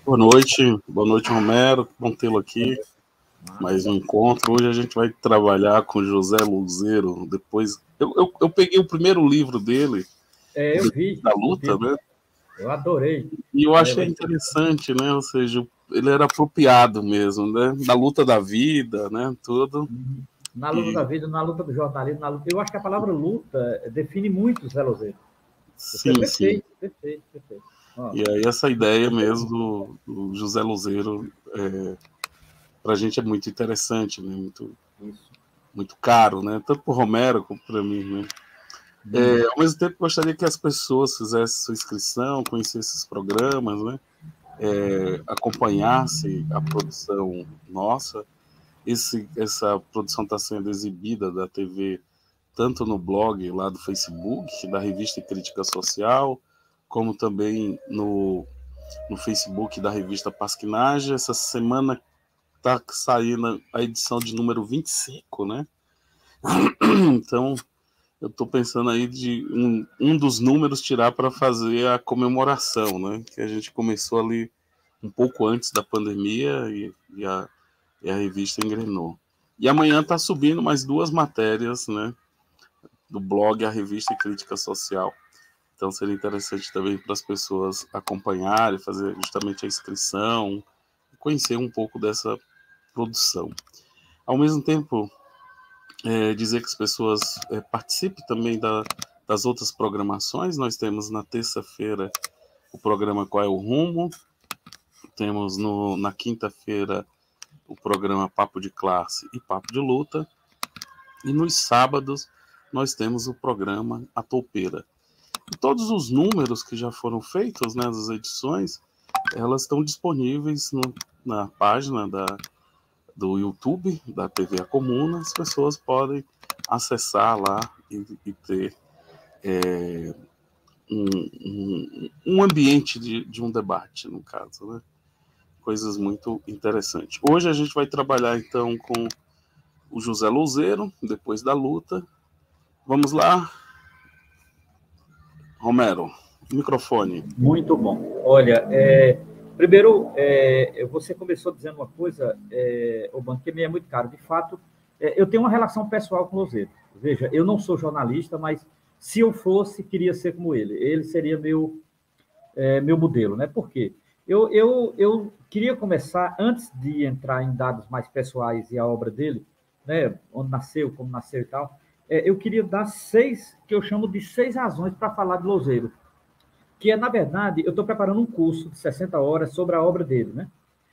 Boa noite, Romero. Bom tê-lo aqui. Mais um encontro. Hoje a gente vai trabalhar com José Luzeiro. Depois, eu peguei o primeiro livro dele, eu vi da luta, né? Eu adorei. E eu achei interessante, né? Ou seja, ele era apropriado mesmo, né? Da luta da vida, né? Tudo. Na luta da vida, na luta do jornalismo, na luta... Eu acho que a palavra luta define muito o Zé Luzeiro. Sim, sim. Perfeito. E aí essa ideia mesmo do José Luzeiro, para a gente é muito interessante, né? Muito caro, né? Tanto para o Romero como para mim, né? Ao mesmo tempo, gostaria que as pessoas fizessem sua inscrição, conhecessem esses programas, né? Acompanhasse a produção nossa. Essa produção está sendo exibida da TV tanto no blog lá do Facebook, da Revista Crítica Social, como também no Facebook da revista Pasquinagem. Essa semana está saindo a edição de número 25, né? Então, eu estou pensando aí de um dos números tirar para fazer a comemoração, né? Que a gente começou ali um pouco antes da pandemia e a revista engrenou. E amanhã está subindo mais 2 matérias, né? Do blog A Revista e Crítica Social. Então seria interessante também para as pessoas acompanharem, fazer justamente a inscrição, conhecer um pouco dessa produção. Ao mesmo tempo, dizer que as pessoas participem também das outras programações. Nós temos na terça-feira o programa Qual é o Rumo, temos na quinta-feira o programa Papo de Classe e Papo de Luta, e nos sábados nós temos o programa A Toupeira. E todos os números que já foram feitos, né, das edições, elas estão disponíveis na página do YouTube, da TV A Comuna. As pessoas podem acessar lá e ter um ambiente de um debate, no caso, né? Coisas muito interessantes. Hoje a gente vai trabalhar, então, com o José Luzeiro, depois da luta. Vamos lá, Romero, microfone. Muito bom. Olha, primeiro, você começou dizendo uma coisa, Urbano, que me é muito caro. De fato, eu tenho uma relação pessoal com o Luzeiro. Veja, eu não sou jornalista, mas se eu fosse, queria ser como ele. Ele seria meu modelo, né? Por quê? Eu queria começar, antes de entrar em dados mais pessoais e a obra dele, né? Onde nasceu, como nasceu e tal, eu queria dar 6, que eu chamo de 6 razões para falar de Luzeiro, que na verdade, eu estou preparando um curso de 60 horas sobre a obra dele, né?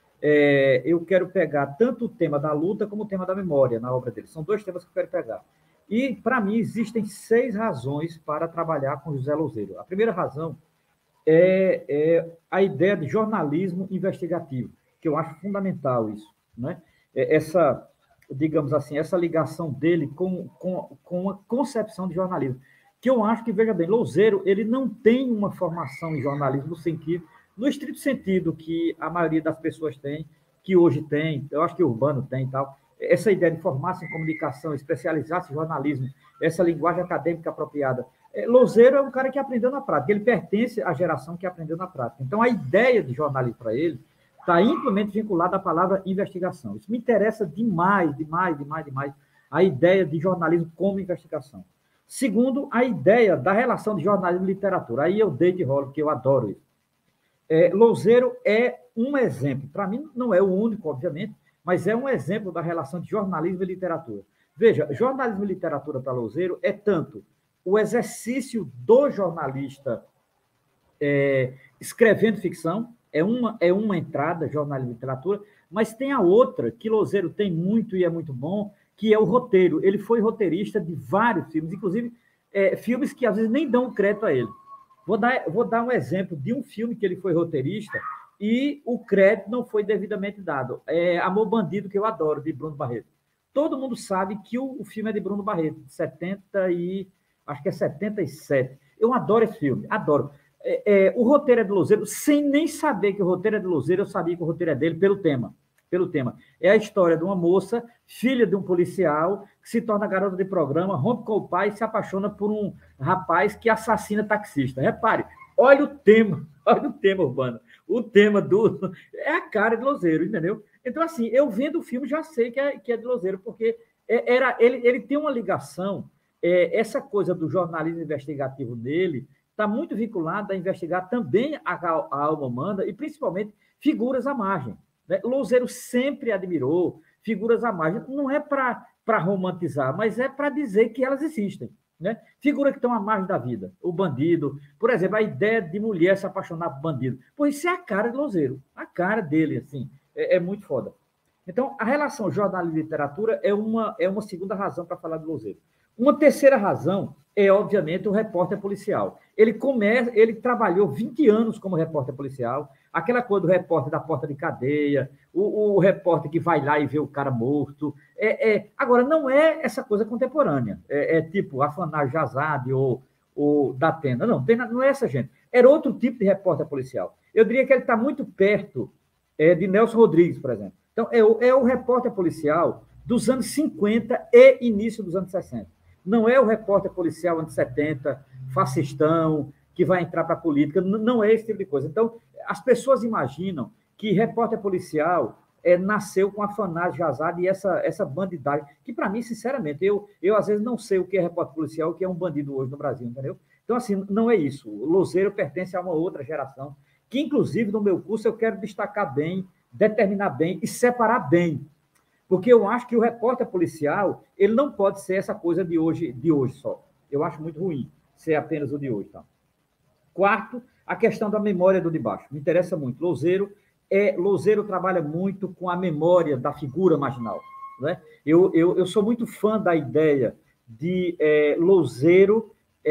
Eu quero pegar tanto o tema da luta como o tema da memória na obra dele. São 2 temas que eu quero pegar. E, para mim, existem 6 razões para trabalhar com José Luzeiro. A primeira razão é a ideia de jornalismo investigativo, que eu acho fundamental isso, né? Essa, digamos assim, essa ligação dele com a concepção de jornalismo, que eu acho que, veja bem, Luzeiro, ele não tem uma formação em jornalismo no estrito sentido que a maioria das pessoas tem, que hoje tem, eu acho que o Urbano tem e tal, essa ideia de formar-se em comunicação, especializar-se em jornalismo, essa linguagem acadêmica apropriada. Luzeiro é um cara que aprendeu na prática, ele pertence à geração que aprendeu na prática. Então, a ideia de jornalismo para ele está intimamente vinculada à palavra investigação. Isso me interessa demais, a ideia de jornalismo como investigação. Segundo, a ideia da relação de jornalismo e literatura. Aí eu dei de rolo, porque eu adoro isso. Luzeiro é um exemplo, para mim não é o único, obviamente, mas é um exemplo da relação de jornalismo e literatura. Veja, jornalismo e literatura para Luzeiro é tanto o exercício do jornalista escrevendo ficção, é uma entrada, jornalismo e literatura, mas tem a outra, que Luzeiro tem muito e é muito bom, que é o roteiro. Ele foi roteirista de vários filmes, inclusive filmes que às vezes nem dão crédito a ele. Vou dar um exemplo de um filme que ele foi roteirista e o crédito não foi devidamente dado. Amor Bandido, que eu adoro, de Bruno Barreto. Todo mundo sabe que o filme é de Bruno Barreto, de acho que é 77. Eu adoro esse filme, adoro. O roteiro é de Luzeiro, sem nem saber que o roteiro é de Luzeiro, eu sabia que o roteiro é dele pelo tema. É a história de uma moça, filha de um policial, que se torna garota de programa, rompe com o pai e se apaixona por um rapaz que assassina taxista. Repare, olha o tema Urbano. o tema é a cara de Louzeiro, entendeu? Então, assim, eu vendo o filme já sei que é de Louzeiro, porque ele tem uma ligação, essa coisa do jornalismo investigativo dele está muito vinculada a investigar também a alma humana e, principalmente, figuras à margem. Né? Louzeiro sempre admirou figuras à margem. Não é para romantizar, mas é para dizer que elas existem. Né? Figuras que estão à margem da vida. O bandido, por exemplo, a ideia de mulher se apaixonar por bandido. Pô, isso é a cara de Louzeiro, a cara dele, assim, é muito foda. Então, a relação jornalismo e literatura é uma segunda razão para falar de Louzeiro. Uma terceira razão é, obviamente, o repórter policial. Ele trabalhou 20 anos como repórter policial, aquela coisa do repórter da porta de cadeia, o repórter que vai lá e vê o cara morto. Agora, não é essa coisa contemporânea, tipo Afanásio Jazade ou Datena, não é essa gente. Era outro tipo de repórter policial. Eu diria que ele está muito perto de Nelson Rodrigues, por exemplo. Então, é o repórter policial dos anos 50 e início dos anos 60. Não é o repórter policial anos 70, fascistão, que vai entrar para a política. Não é esse tipo de coisa. Então, as pessoas imaginam que repórter policial nasceu com Afanásio Jazade e essa bandidagem, que, para mim, sinceramente, eu às vezes não sei o que é repórter policial, o que é um bandido hoje no Brasil, entendeu? Então, assim, não é isso. O Louzeiro pertence a uma outra geração, que, inclusive, no meu curso, eu quero destacar bem, determinar bem e separar bem. Porque eu acho que o repórter policial, ele não pode ser essa coisa de hoje só. Eu acho muito ruim ser apenas o de hoje. Tá? Quarto, a questão da memória do de baixo. Me interessa muito. Louzeiro trabalha muito com a memória da figura marginal. Né? Eu sou muito fã da ideia de Louzeiro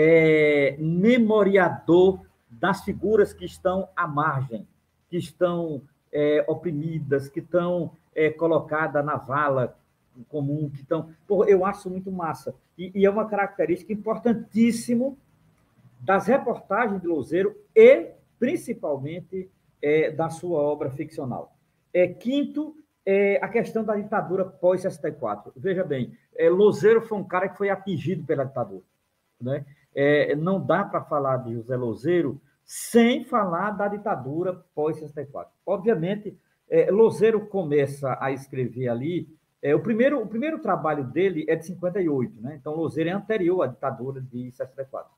memoriador das figuras que estão à margem, que estão oprimidas, que estão colocadas na vala comum, que estão... eu acho muito massa. E é uma característica importantíssima das reportagens de Louzeiro e, principalmente, da sua obra ficcional. Quinto, a questão da ditadura pós-64. Veja bem, Louzeiro foi um cara que foi atingido pela ditadura. Né? Não dá para falar de José Louzeiro sem falar da ditadura pós-64. Obviamente, Louzeiro começa a escrever ali... o primeiro trabalho dele é de 58, né? Então, Louzeiro é anterior à ditadura de 64.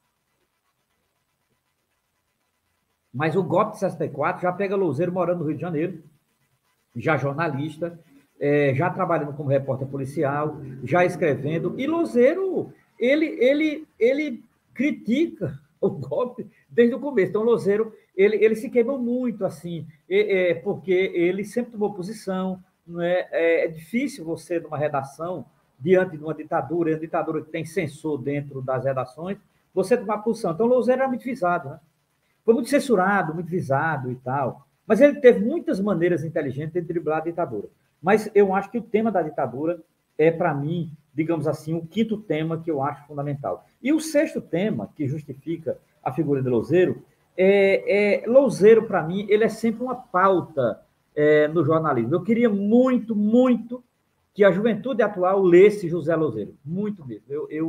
Mas o golpe de 64 já pega Louzeiro morando no Rio de Janeiro, já jornalista, já trabalhando como repórter policial, já escrevendo. E Louzeiro, ele critica o golpe desde o começo. Então, Louzeiro, ele se queimou muito, assim, porque ele sempre tomou posição. Não é difícil você, numa redação, diante de uma ditadura que tem censor dentro das redações, você tomar posição. Então, Louzeiro era muito visado, né? Foi muito censurado, muito visado e tal. Mas ele teve muitas maneiras inteligentes de driblar a ditadura. Mas eu acho que o tema da ditadura é, para mim, digamos assim, o quinto tema que eu acho fundamental. E o sexto tema, que justifica a figura de Louzeiro, Louzeiro, para mim, ele é sempre uma pauta no jornalismo. Eu queria muito, muito que a juventude atual lesse José Louzeiro. Muito mesmo.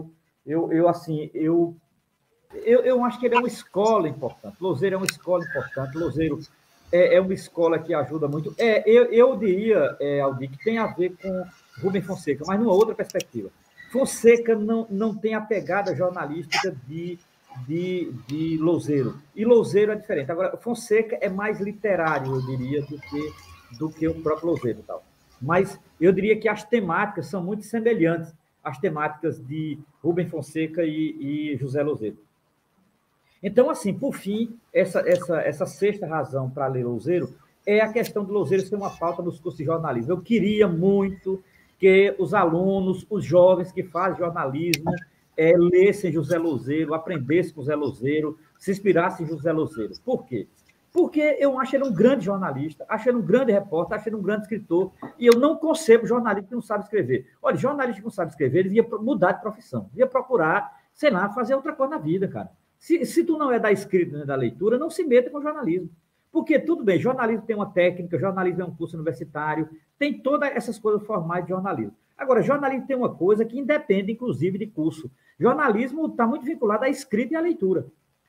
Eu acho que ele é uma escola importante. Louzeiro é uma escola importante. Louzeiro é uma escola que ajuda muito. Eu diria, Aldir, que tem a ver com Rubem Fonseca, mas numa outra perspectiva. Fonseca não tem a pegada jornalística de Louzeiro. E Louzeiro é diferente. Agora, Fonseca é mais literário, eu diria, do que o próprio Louzeiro. Tal. Mas eu diria que as temáticas são muito semelhantes às temáticas de Rubem Fonseca e José Louzeiro. Então, assim, por fim, essa sexta razão para ler Louzeiro é a questão de Louzeiro ser uma pauta nos cursos de jornalismo. Eu queria muito que os alunos, os jovens que fazem jornalismo, lessem José Louzeiro, aprendessem com José Louzeiro, se inspirassem em José Louzeiro. Por quê? Porque eu acho ele um grande jornalista, acho ele um grande repórter, acho ele um grande escritor, e eu não concebo jornalista que não sabe escrever. Olha, jornalista que não sabe escrever, ele devia mudar de profissão, devia procurar, sei lá, fazer outra coisa na vida, cara. Se tu não é da escrita nem da leitura, não se meta com jornalismo. Porque, tudo bem, jornalismo tem uma técnica, jornalismo é um curso universitário, tem todas essas coisas formais de jornalismo. Agora, jornalismo tem uma coisa que independe, inclusive, de curso. Jornalismo está muito vinculado à escrita e à leitura.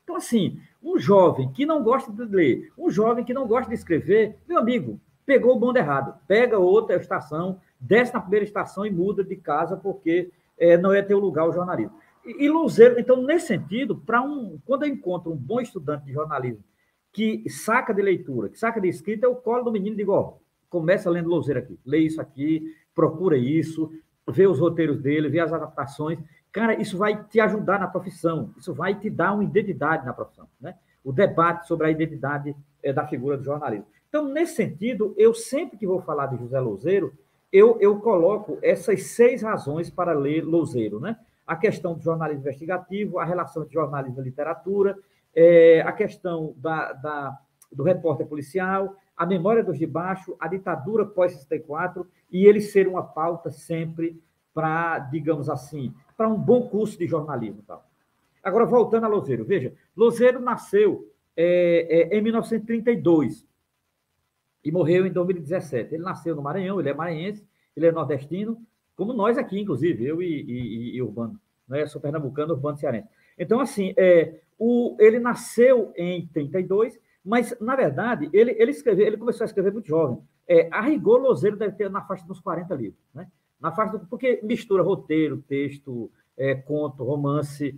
Então, assim, um jovem que não gosta de ler, um jovem que não gosta de escrever, meu amigo, pegou o bonde errado. Pega outra estação, desce na primeira estação e muda de casa, porque não é teu lugar o jornalismo. E Louzeiro, então, nesse sentido, quando eu encontro um bom estudante de jornalismo que saca de leitura, que saca de escrita, eu colo do menino e digo, ó, começa lendo Louzeiro aqui, lê isso aqui, procura isso, vê os roteiros dele, vê as adaptações. Cara, isso vai te ajudar na profissão, isso vai te dar uma identidade na profissão, né? O debate sobre a identidade da figura do jornalismo. Então, nesse sentido, eu sempre que vou falar de José Louzeiro, eu coloco essas 6 razões para ler Louzeiro, né? A questão do jornalismo investigativo, a relação entre jornalismo e literatura, a questão do repórter policial, a memória dos de baixo, a ditadura pós-64, e ele ser uma pauta sempre para, digamos assim, para um bom curso de jornalismo. Tal. Agora, voltando a Louzeiro, veja, Louzeiro nasceu em 1932 e morreu em 2017. Ele nasceu no Maranhão, ele é maranhense, ele é nordestino, como nós aqui, inclusive, eu e Urbano, né? Sou pernambucano, Urbano cearense. Então, assim, ele nasceu em 32, mas, na verdade, ele começou a escrever muito jovem. A rigor, Louzeiro deve ter na faixa dos 40 livros, né? Porque mistura roteiro, texto, conto, romance,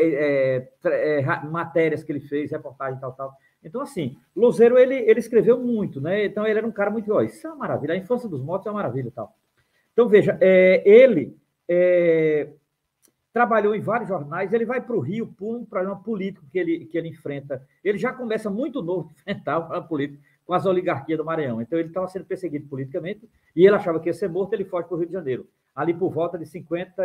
matérias que ele fez, reportagem, tal. Então, assim, Louzeiro, ele escreveu muito, né? Então, ele era um cara muito... Ó, isso é uma maravilha, a infância dos mortos é uma maravilha e tal. Então, veja, ele trabalhou em vários jornais, ele vai para o Rio por um problema político que ele enfrenta. Ele já começa muito novo a enfrentar o problema político com as oligarquias do Maranhão. Então, ele estava sendo perseguido politicamente e ele achava que ia ser morto, ele foge para o Rio de Janeiro. Ali por volta de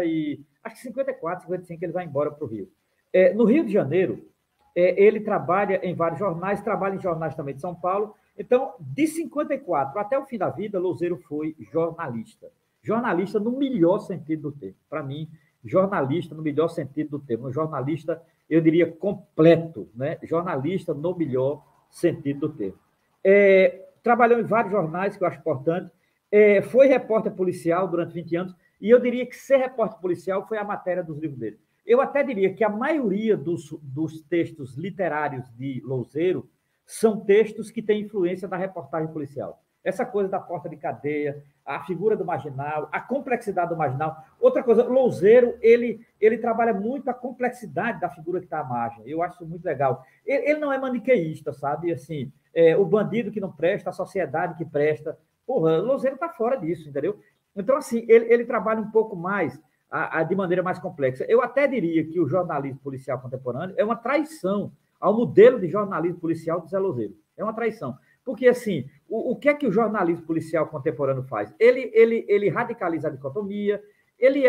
54, 55, ele vai embora para o Rio. No Rio de Janeiro, ele trabalha em vários jornais, trabalha em jornais também de São Paulo. Então, de 54 até o fim da vida, Louzeiro foi jornalista. Jornalista no melhor sentido do termo. Para mim, jornalista no melhor sentido do termo. Um jornalista, eu diria, completo, né? Jornalista no melhor sentido do termo. Trabalhou em vários jornais, que eu acho importante. Foi repórter policial durante 20 anos, e eu diria que ser repórter policial foi a matéria dos livros dele. Eu até diria que a maioria dos textos literários de Louzeiro são textos que têm influência da reportagem policial. Essa coisa da porta de cadeia, a figura do marginal, a complexidade do marginal. Outra coisa, Louzeiro, ele trabalha muito a complexidade da figura que está à margem. Eu acho isso muito legal. Ele não é maniqueísta, sabe? Assim, o bandido que não presta, a sociedade que presta. Porra, Louzeiro está fora disso, entendeu? Então, assim, ele trabalha um pouco mais, de maneira mais complexa. Eu até diria que o jornalismo policial contemporâneo é uma traição ao modelo de jornalismo policial do Zé Louzeiro. É uma traição. Porque, assim, o que é que o jornalismo policial contemporâneo faz? Ele radicaliza a dicotomia, ele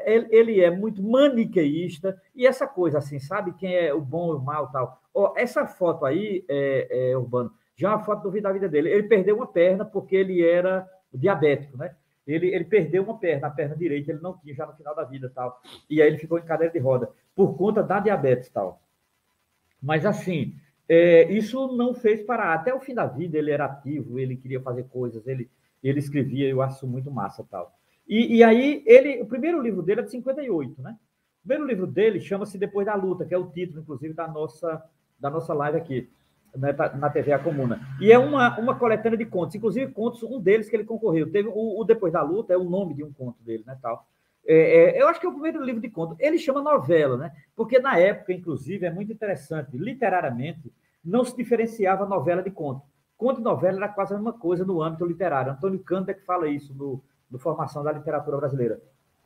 é muito maniqueísta, e essa coisa, assim, sabe quem é o bom e o mal e tal. Essa foto aí, Urbano, já é uma foto do da vida dele. Ele perdeu uma perna porque ele era diabético, né? Ele perdeu uma perna, a perna direita, ele não tinha já no final da vida tal. E aí ele ficou em cadeira de roda, por conta da diabetes tal. Mas, assim, isso não fez parar. Até o fim da vida ele era ativo, ele queria fazer coisas, ele escrevia, eu acho muito massa tal. E aí, o primeiro livro dele é de 58, né? O primeiro livro dele chama-se Depois da Luta, que é o título, inclusive, da nossa live aqui, né, na TV A Comuna. E é uma coletânea de contos, inclusive contos, um deles que ele concorreu. Teve o Depois da Luta, é o nome de um conto dele, né, tal. Eu acho que é o primeiro livro de conto. Ele chama novela, né? Porque na época, inclusive, é muito interessante, literariamente, não se diferenciava novela de conto. Conto e novela era quase a mesma coisa no âmbito literário. Antônio Cândido é que fala isso no Formação da Literatura Brasileira.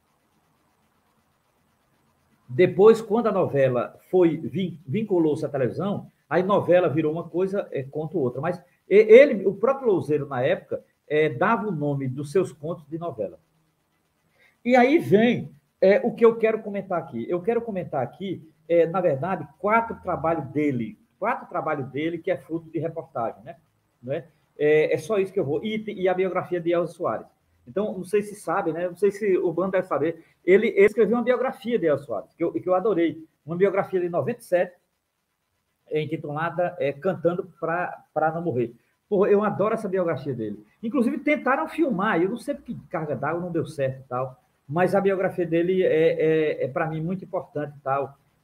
Depois, quando a novela vinculou-se à televisão, aí novela virou uma coisa, conto outra. Mas o próprio Louzeiro, na época, dava o nome dos seus contos de novela. E aí vem o que eu quero comentar aqui. Eu quero comentar aqui, na verdade, 4 trabalhos dele que é fruto de reportagem, né? Não é? É só isso que eu vou. E a biografia de Elza Soares. Então, não sei se sabe, né? Não sei se o Bando deve saber. Ele escreveu uma biografia de Elza Soares, que eu adorei. Uma biografia de 97, intitulada Cantando para Não Morrer. Porra, eu adoro essa biografia dele. Inclusive, tentaram filmar, eu não sei porque carga d'água não deu certo e tal, mas a biografia dele para mim, muito importante e tal.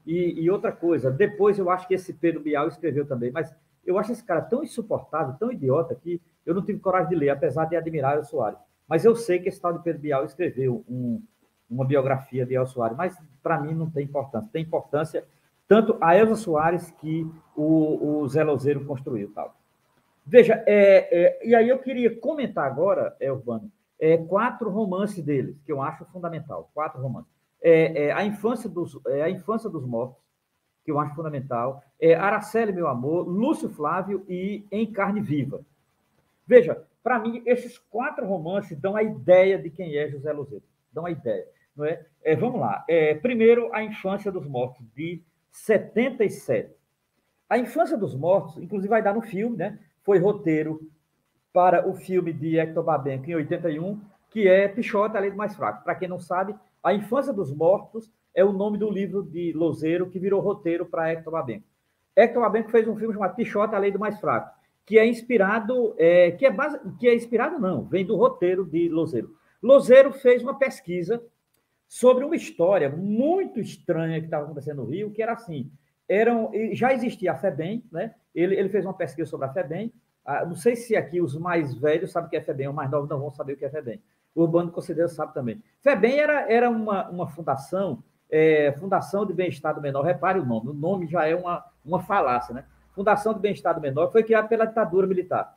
E outra coisa, depois eu acho que esse Pedro Bial escreveu também, mas eu acho esse cara tão insuportável, tão idiota, que eu não tive coragem de ler, apesar de admirar o Soares. Mas eu sei que esse tal de Pedro Bial escreveu uma biografia de Elcio Soares, mas para mim não tem importância. Tem importância tanto a Elza Soares que o Zé Lozeiro construiu. Tal. Veja, e aí eu queria comentar agora, Urbano, 4 romances deles, que eu acho fundamental. 4 romances. A infância dos Mortos, que eu acho fundamental. Araceli, Meu Amor, Lúcio Flávio e Em Carne Viva. Veja, para mim, esses 4 romances dão a ideia de quem é José Lozeiro. Dão a ideia. Não é? Vamos lá. Primeiro, A Infância dos Mortos, de 77. A Infância dos Mortos, inclusive, vai dar no filme, né? Foi roteiro para o filme de Hector Babenco, em 81, que é Pichote, a Lei do Mais Fraco. Para quem não sabe, A Infância dos Mortos é o nome do livro de Lozeiro que virou roteiro para Hector Babenco. Hector Babenco fez um filme chamado Pichote, a Lei do Mais Fraco, que é inspirado, não, vem do roteiro de Lozeiro. Lozeiro fez uma pesquisa sobre uma história muito estranha que estava acontecendo no Rio, que era assim, já existia a FEBEM, né? Ele fez uma pesquisa sobre a FEBEM, não sei se aqui os mais velhos sabem o que é FEBEM, os mais novos não vão saber o que é FEBEM. O Urbano com certeza sabe também. FEBEM era uma fundação, Fundação de Bem-Estar do Menor, repare o nome já é uma falácia, né? Fundação de Bem-Estar do Menor, foi criada pela ditadura militar.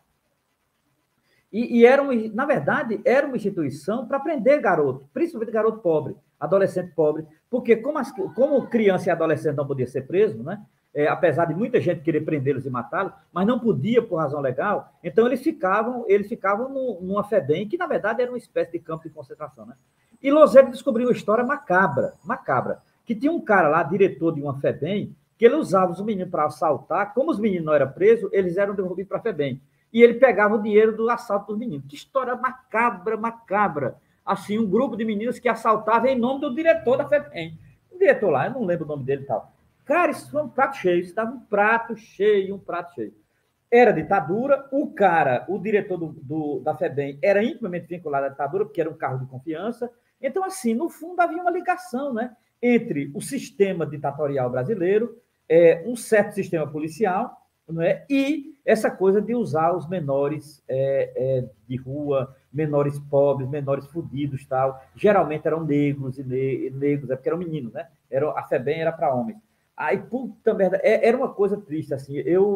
Na verdade, era uma instituição para prender garoto, principalmente garoto pobre, adolescente pobre, porque como criança e adolescente não podia ser preso, né? Apesar de muita gente querer prendê-los e matá-los, mas não podia por razão legal, então eles ficavam numa FEBEM, que na verdade era uma espécie de campo de concentração, né? E Lozeiro descobriu uma história macabra, que tinha um cara lá, diretor de uma FEBEM, que ele usava os meninos para assaltar, como os meninos não eram presos, eles eram devolvidos para a FEBEM. E ele pegava o dinheiro do assalto dos meninos. Que história macabra. Assim, um grupo de meninos que assaltava em nome do diretor da FEBEM. O diretor lá, eu não lembro o nome dele e tal. Cara, isso foi um prato cheio. Isso dava um prato cheio. Era ditadura. O diretor da FEBEM era intimamente vinculado à ditadura, porque era um cargo de confiança. Então, assim, no fundo, havia uma ligação, né, entre o sistema ditatorial brasileiro, um certo sistema policial, não é? E essa coisa de usar os menores de rua, menores pobres, menores fudidos, tal. Geralmente eram negros, negros, porque eram meninos, né? A FEBEM era para homens. Aí, puta merda, era uma coisa triste, assim.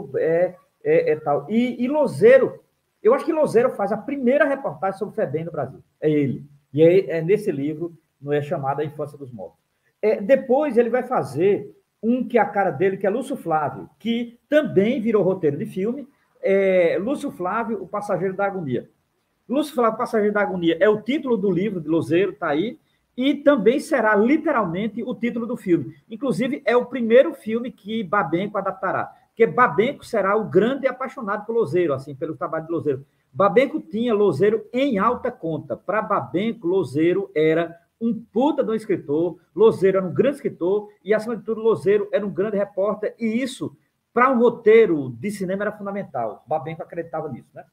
Tal. E Lozeiro, eu acho que Lozeiro faz a primeira reportagem sobre FEBEM no Brasil. É ele. E nesse livro, não é chamado A Infância dos Mortos. Depois ele vai fazer que é a cara dele, que é Lúcio Flávio, que também virou roteiro de filme. Lúcio Flávio, O Passageiro da Agonia. Lúcio Flávio, O Passageiro da Agonia é o título do livro de Lozeiro, está aí, e também será literalmente o título do filme. Inclusive, é o primeiro filme que Babenco adaptará, porque Babenco será o grande apaixonado por Lozeiro, assim, pelo trabalho de Lozeiro. Babenco tinha Lozeiro em alta conta. Para Babenco, Lozeiro era um puta de um escritor, Lozeiro era um grande escritor e, acima de tudo, Lozeiro era um grande repórter, e isso, para um roteiro de cinema, era fundamental. Babenco acreditava nisso, né?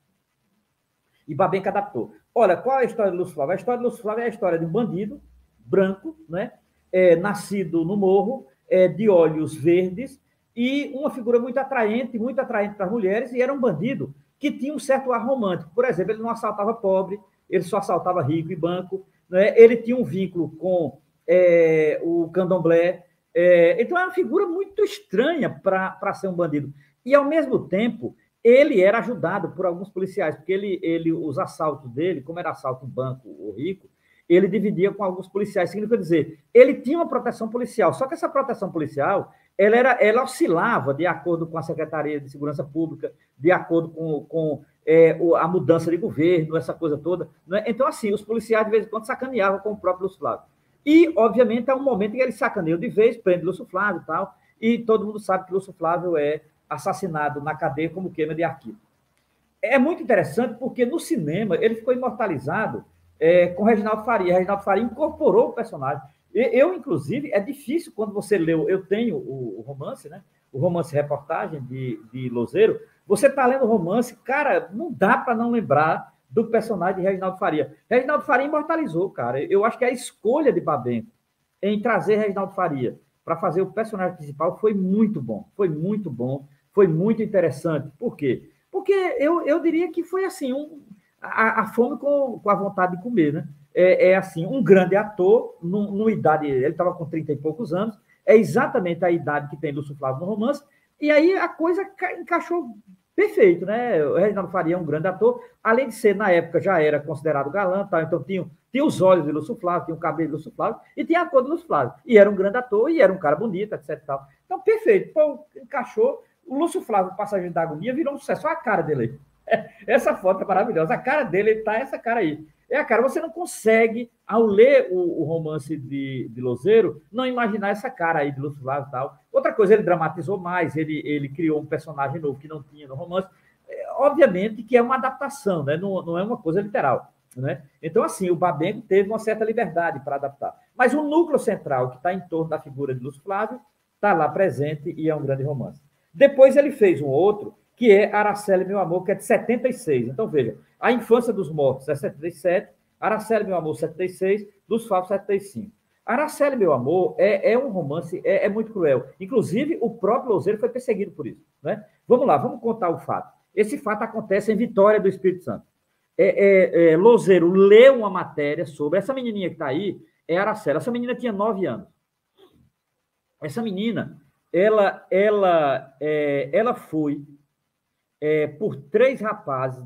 E Babenco adaptou. Olha, qual é a história de Lúcio Flávio? A história de Lúcio Flávio é a história de um bandido branco, né? Nascido no morro, de olhos verdes, e uma figura muito atraente para as mulheres, e era um bandido que tinha um certo ar romântico. Por exemplo, ele não assaltava pobre, ele só assaltava rico e banco, né? Ele tinha um vínculo com o candomblé. Então, é uma figura muito estranha para ser um bandido. E, ao mesmo tempo, ele era ajudado por alguns policiais, porque os assaltos dele, como era assalto em banco ou rico, ele dividia com alguns policiais. Significa dizer, ele tinha uma proteção policial, só que essa proteção policial ela oscilava de acordo com a Secretaria de Segurança Pública, de acordo com a mudança de governo, essa coisa toda. Né? Então, assim, os policiais, de vez em quando, sacaneavam com o próprio Lúcio Flávio. E, obviamente, há um momento em que eles sacaneiam de vez, prende Lúcio Flávio e tal, e todo mundo sabe que Lúcio Flávio é assassinado na cadeia como queima de arquivo. É muito interessante porque, no cinema, ele ficou imortalizado com Reginaldo Faria. Reginaldo Faria incorporou o personagem. Inclusive, é difícil quando você leu... Eu tenho o romance, né? O romance reportagem de Lozeiro. Você está lendo o romance, cara, não dá para não lembrar do personagem de Reginaldo Faria. Reginaldo Faria imortalizou, cara. Eu acho que é a escolha de Babenco em trazer Reginaldo Faria para fazer o personagem principal foi muito bom, foi muito interessante. Por quê? Porque eu diria que foi assim, a fome com a vontade de comer, né? Assim, um grande ator, numa idade, ele estava com 30 e poucos anos, é exatamente a idade que tem Lúcio Flávio no romance, e aí a coisa encaixou perfeito, né? O Reginaldo Faria é um grande ator, além de ser, na época, já era considerado galã, tá? Então tinha os olhos de Lúcio Flávio, tinha o cabelo de Lúcio Flávio, e tinha a cor de Lúcio Flávio. E era um grande ator, e era um cara bonito, etc. Tal. Então, perfeito. Então, encaixou. O Lúcio Flávio, Passageiro da Agonia, virou um sucesso. Olha a cara dele aí. Essa foto é maravilhosa. A cara dele tá essa cara aí. É a cara. Você não consegue, ao ler o romance de Lozeiro, não imaginar essa cara aí de Lúcio Flávio e tal. Outra coisa, ele dramatizou mais, ele criou um personagem novo que não tinha no romance. Obviamente que é uma adaptação, né? Não é uma coisa literal. Né? Então, assim, o Babenco teve uma certa liberdade para adaptar. Mas o núcleo central, que está em torno da figura de Lúcio Flávio, está lá presente e é um grande romance. Depois ele fez um outro, que é Araceli, Meu Amor, que é de 76. Então, veja, A Infância dos Mortos é 77, Araceli, Meu Amor, 76, Dos Favos, 75. Araceli, Meu Amor, é um romance, muito cruel. Inclusive, o próprio Lozeiro foi perseguido por isso. Né? Vamos lá, vamos contar o fato. Esse fato acontece em Vitória do Espírito Santo. Lozeiro leu uma matéria sobre essa menininha que está aí, é Araceli. Essa menina tinha 9 anos. Essa menina, ela foi por 3 rapazes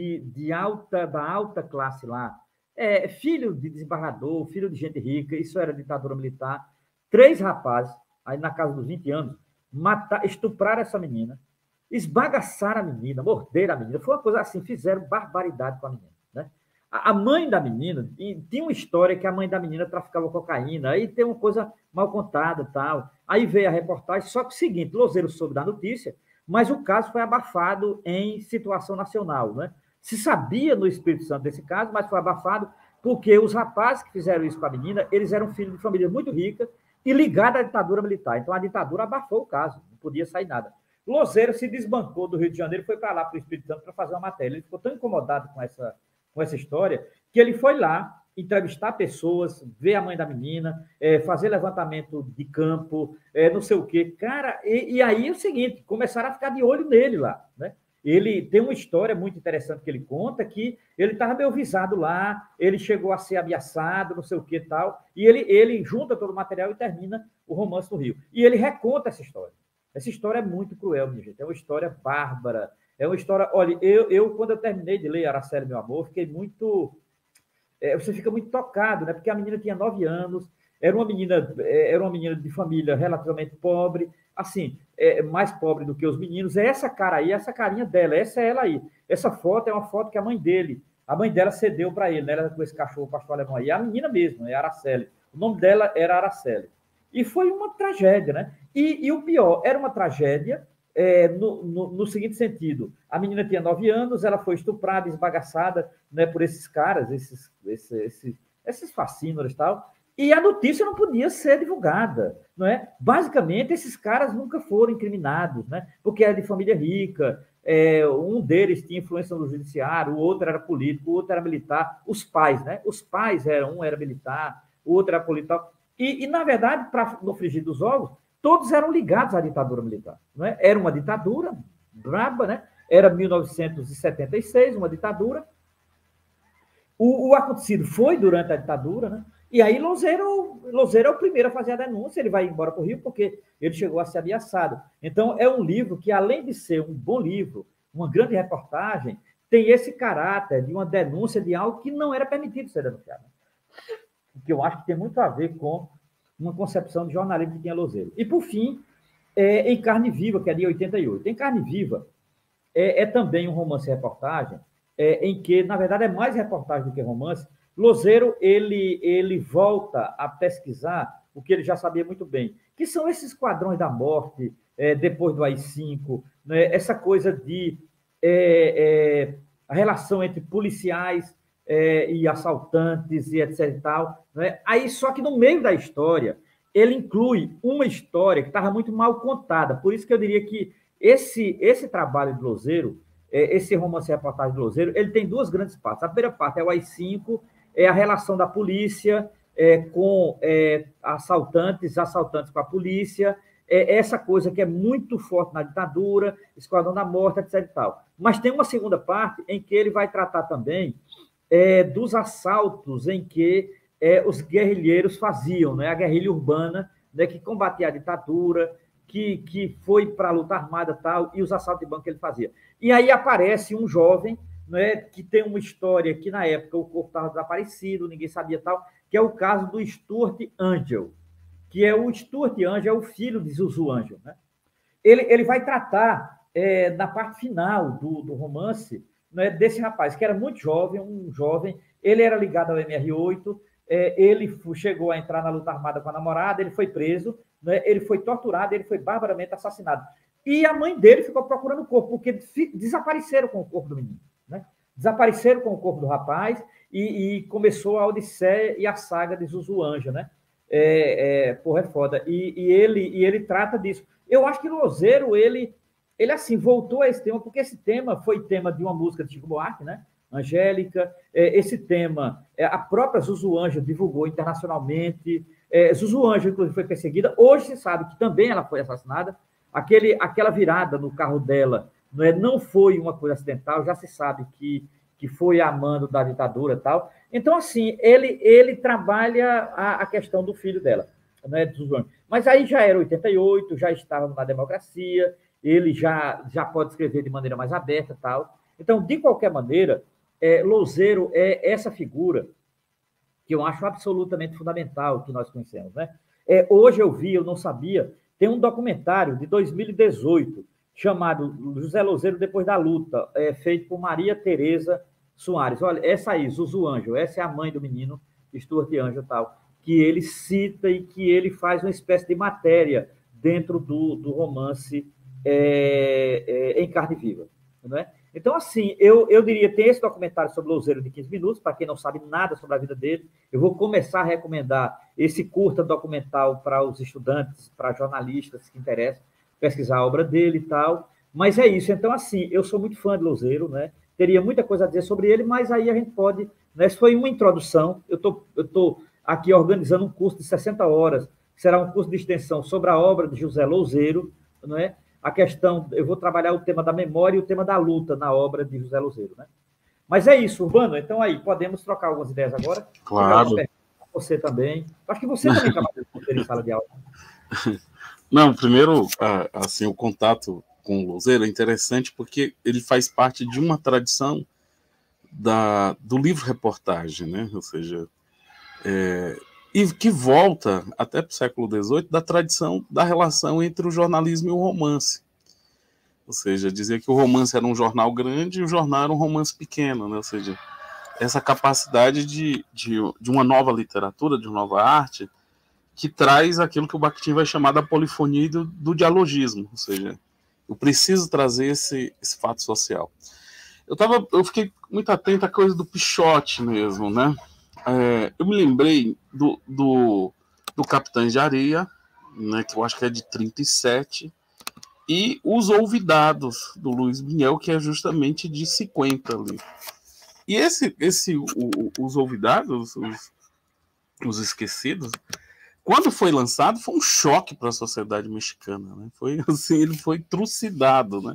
da alta classe lá, filho de desembargador, filho de gente rica, isso era ditadura militar. 3 rapazes, aí na casa dos 20 anos, estupraram essa menina, esbagaçaram a menina, morderam a menina. Foi uma coisa assim, fizeram barbaridade com a menina. Né? A mãe da menina, e tinha uma história que a mãe da menina traficava cocaína, aí tem uma coisa mal contada e tal. Aí veio a reportagem, só que o seguinte, Lozeiro soube da notícia, mas o caso foi abafado em situação nacional. Né? Se sabia no Espírito Santo desse caso, mas foi abafado porque os rapazes que fizeram isso com a menina, eles eram filhos de família muito rica e ligados à ditadura militar. Então a ditadura abafou o caso, não podia sair nada. Lozeiro se desbancou do Rio de Janeiro e foi para lá, para o Espírito Santo, para fazer uma matéria. Ele ficou tão incomodado com essa história que ele foi lá entrevistar pessoas, ver a mãe da menina, fazer levantamento de campo, não sei o quê. Cara, e aí é o seguinte, começaram a ficar de olho nele lá. Né? Ele tem uma história muito interessante que ele conta, que ele estava meio visado lá, ele chegou a ser ameaçado, não sei o que e tal, e ele junta todo o material e termina o romance no Rio. E ele reconta essa história. Essa história é muito cruel, minha gente. É uma história bárbara. É uma história... Olha, quando eu terminei de ler Araceli, Meu Amor, fiquei muito... você fica muito tocado, né? Porque a menina tinha 9 anos, era uma menina de família relativamente pobre, assim, mais pobre do que os meninos. É essa cara aí, essa carinha dela, essa é ela aí. Essa foto é uma foto que a mãe dela cedeu para ele, né? Ela com esse cachorro pastor alemão aí. A menina mesmo, é Araceli. O nome dela era Araceli. E foi uma tragédia, né? E o pior, era uma tragédia no seguinte sentido: a menina tinha 9 anos, ela foi estuprada, esbagaçada, né, por esses caras, esses fascínoras e tal, e a notícia não podia ser divulgada. Não é? Basicamente, esses caras nunca foram incriminados, né? Porque era de família rica, um deles tinha influência no judiciário, o outro era político, o outro era militar, os pais, né? Os pais um era militar, o outro era político. E na verdade, no frigir dos ovos, todos eram ligados à ditadura militar. Não é? Era uma ditadura braba, né? Era 1976, uma ditadura. O acontecido foi durante a ditadura, né? E aí Lozeiro é o primeiro a fazer a denúncia, ele vai embora para o Rio porque ele chegou a ser ameaçado. Então, é um livro que, além de ser um bom livro, uma grande reportagem, tem esse caráter de uma denúncia de algo que não era permitido ser denunciado. Que eu acho que tem muito a ver com uma concepção de jornalismo que tinha Lozeiro. E, por fim, em Carne Viva, que é de 88. Em Carne Viva é também um romance-reportagem, em que, na verdade, é mais reportagem do que romance. Lozeiro, ele volta a pesquisar o que ele já sabia muito bem, que são esses quadrões da morte, depois do AI-5, né? Essa coisa de a relação entre policiais e assaltantes e etc. e tal, né? Aí, só que no meio da história, ele inclui uma história que estava muito mal contada. Por isso que eu diria que esse trabalho de Lozeiro, esse romance-reportagem de Lozeiro, ele tem 2 grandes partes. A primeira parte é o AI-5, é a relação da polícia com assaltantes com a polícia, essa coisa que é muito forte na ditadura, Esquadrão da Morte, etc. e tal. Mas tem uma segunda parte em que ele vai tratar também dos assaltos em que os guerrilheiros faziam, né? A guerrilha urbana, né, que combatia a ditadura, que foi para a luta armada e tal, e os assaltos de banco que ele fazia. E aí aparece um jovem, né, que tem uma história que, na época, o corpo estava desaparecido, ninguém sabia tal, que é o caso do Stuart Angel, que é o Stuart Angel, é o filho de Zuzu Angel. Né? Ele vai tratar, na parte final do romance, né, desse rapaz, que era muito jovem, um jovem, ele era ligado ao MR8, ele chegou a entrar na luta armada com a namorada, ele foi preso, né, ele foi torturado, ele foi barbaramente assassinado. E a mãe dele ficou procurando o corpo, porque desapareceram com o corpo do menino. Né? Desapareceram com o corpo do rapaz e começou a odisseia e a saga de Zuzu Anjo, né? Porra, é foda. E ele trata disso. Eu acho que Louzeiro, ele assim, voltou a esse tema, porque esse tema foi tema de uma música de Chico Buarque, né? Angélica. Esse tema, a própria Zuzu Anjo divulgou internacionalmente. Zuzu Anjo, inclusive, foi perseguida. Hoje se sabe que também ela foi assassinada. Aquela virada no carro dela não foi uma coisa acidental, já se sabe que foi a mando da ditadura e tal. Então, assim, ele trabalha a questão do filho dela, né, mas aí já era 88, já estava na democracia, ele já pode escrever de maneira mais aberta e tal. Então, de qualquer maneira, Louzeiro é essa figura que eu acho absolutamente fundamental que nós conhecemos. Né? Hoje eu não sabia, tem um documentário de 2018 chamado José Louzeiro Depois da Luta, feito por Maria Tereza Soares. Olha, essa aí, Zuzu Anjo, essa é a mãe do menino, Stuart Anjo e tal, que ele cita e que ele faz uma espécie de matéria dentro do romance Em Carne Viva. Não é? Então, assim, eu diria, tem esse documentário sobre Louzeiro de 15 minutos, para quem não sabe nada sobre a vida dele. Eu vou começar a recomendar esse curta documental para os estudantes, para jornalistas que interessam, pesquisar a obra dele e tal. Mas é isso. Então, assim, eu sou muito fã de Louzeiro, né? Teria muita coisa a dizer sobre ele, mas aí a gente pode... Né? Isso foi uma introdução. Eu tô aqui organizando um curso de 60 horas, que será um curso de extensão sobre a obra de José Louzeiro, não é? A questão, eu vou trabalhar o tema da memória e o tema da luta na obra de José Louzeiro, né? Mas é isso, Urbano. Então aí, podemos trocar algumas ideias agora? Claro. Você também. Acho que você também trabalha em sala de aula. Não, primeiro, assim, o contato com o Louzeiro é interessante porque ele faz parte de uma tradição do livro-reportagem, né? Ou seja, e que volta até para o século XVIII da tradição da relação entre o jornalismo e o romance. Ou seja, dizia que o romance era um jornal grande e o jornal era um romance pequeno, né? Ou seja, essa capacidade de uma nova literatura, de uma nova arte, que traz aquilo que o Bakhtin vai chamar da polifonia e do dialogismo. Ou seja, eu preciso trazer esse fato social. Eu fiquei muito atento à coisa do Pichote mesmo, né? Eu me lembrei do Capitães de Areia, né, que eu acho que é de 37, e Os Olvidados, do Luiz Buñuel, que é justamente de 50 ali. E Os Olvidados, os Esquecidos, quando foi lançado, foi um choque para a sociedade mexicana. Né? Ele foi trucidado, né?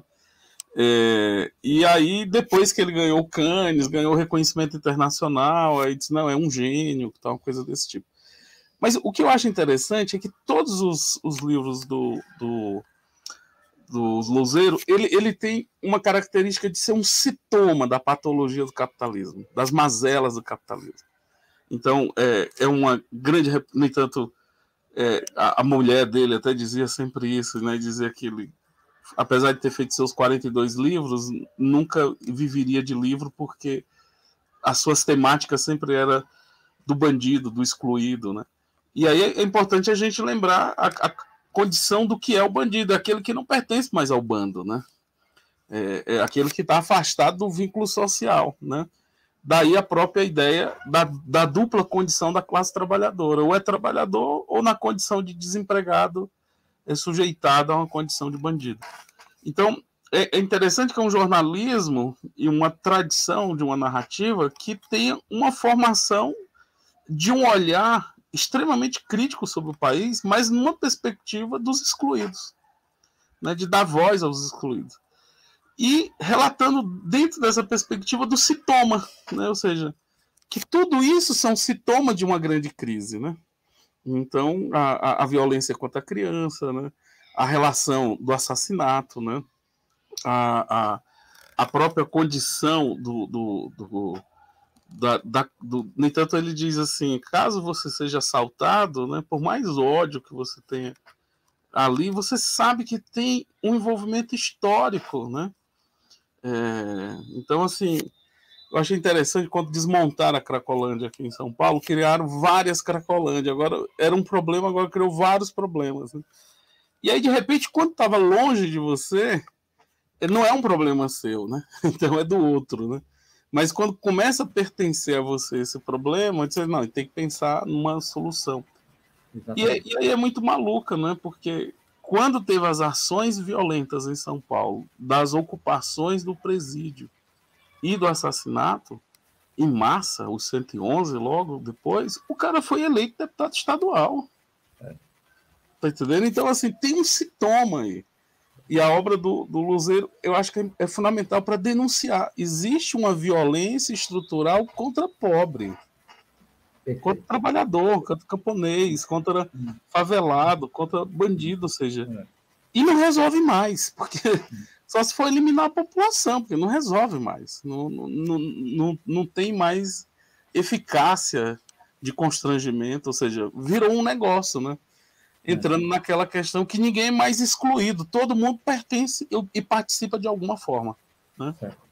E aí, depois que ele ganhou o Cannes, ganhou reconhecimento internacional, aí disse, não, é um gênio, tal, uma coisa desse tipo. Mas o que eu acho interessante é que todos os livros do Louzeiro, ele tem uma característica de ser um sintoma da patologia do capitalismo, das mazelas do capitalismo. Então, é uma grande... No entanto, a mulher dele até dizia sempre isso, né? Dizia que ele, apesar de ter feito seus 42 livros, nunca viveria de livro porque as suas temáticas sempre eram do bandido, do excluído, né? E aí é importante a gente lembrar a condição do que é o bandido, é aquele que não pertence mais ao bando, né? É aquele que está afastado do vínculo social, né? Daí a própria ideia da dupla condição da classe trabalhadora, ou é trabalhador ou na condição de desempregado é sujeitado a uma condição de bandido. Então, é interessante que é um jornalismo e uma tradição de uma narrativa que tenha uma formação de um olhar extremamente crítico sobre o país, mas numa perspectiva dos excluídos, né, de dar voz aos excluídos. E relatando dentro dessa perspectiva do sintoma, né, ou seja, que tudo isso são sintomas de uma grande crise, né? Então, a violência contra a criança, né? A relação do assassinato, né? A própria condição no entanto, ele diz assim: caso você seja assaltado, né, por mais ódio que você tenha ali, você sabe que tem um envolvimento histórico, né? Então, assim, eu achei interessante quando desmontaram a Cracolândia aqui em São Paulo, criaram várias Cracolândias. Agora era um problema, agora criou vários problemas. Né? E aí, de repente, quando estava longe de você, não é um problema seu, né? Então é do outro, né? Mas quando começa a pertencer a você esse problema, você não, tem que pensar numa solução. E aí é muito maluca, né? Porque quando teve as ações violentas em São Paulo, das ocupações do presídio e do assassinato, em massa, os 111 logo depois, o cara foi eleito deputado estadual. Tá entendendo? Então, assim, tem um sintoma aí. E a obra do Luzeiro, eu acho que é fundamental para denunciar. Existe uma violência estrutural contra pobre, contra trabalhador, contra camponês, contra favelado, contra bandido, ou seja, e não resolve mais, porque só se for eliminar a população, porque não resolve mais, não tem mais eficácia de constrangimento, ou seja, virou um negócio, né? Entrando naquela questão que ninguém é mais excluído, todo mundo pertence e participa de alguma forma, né?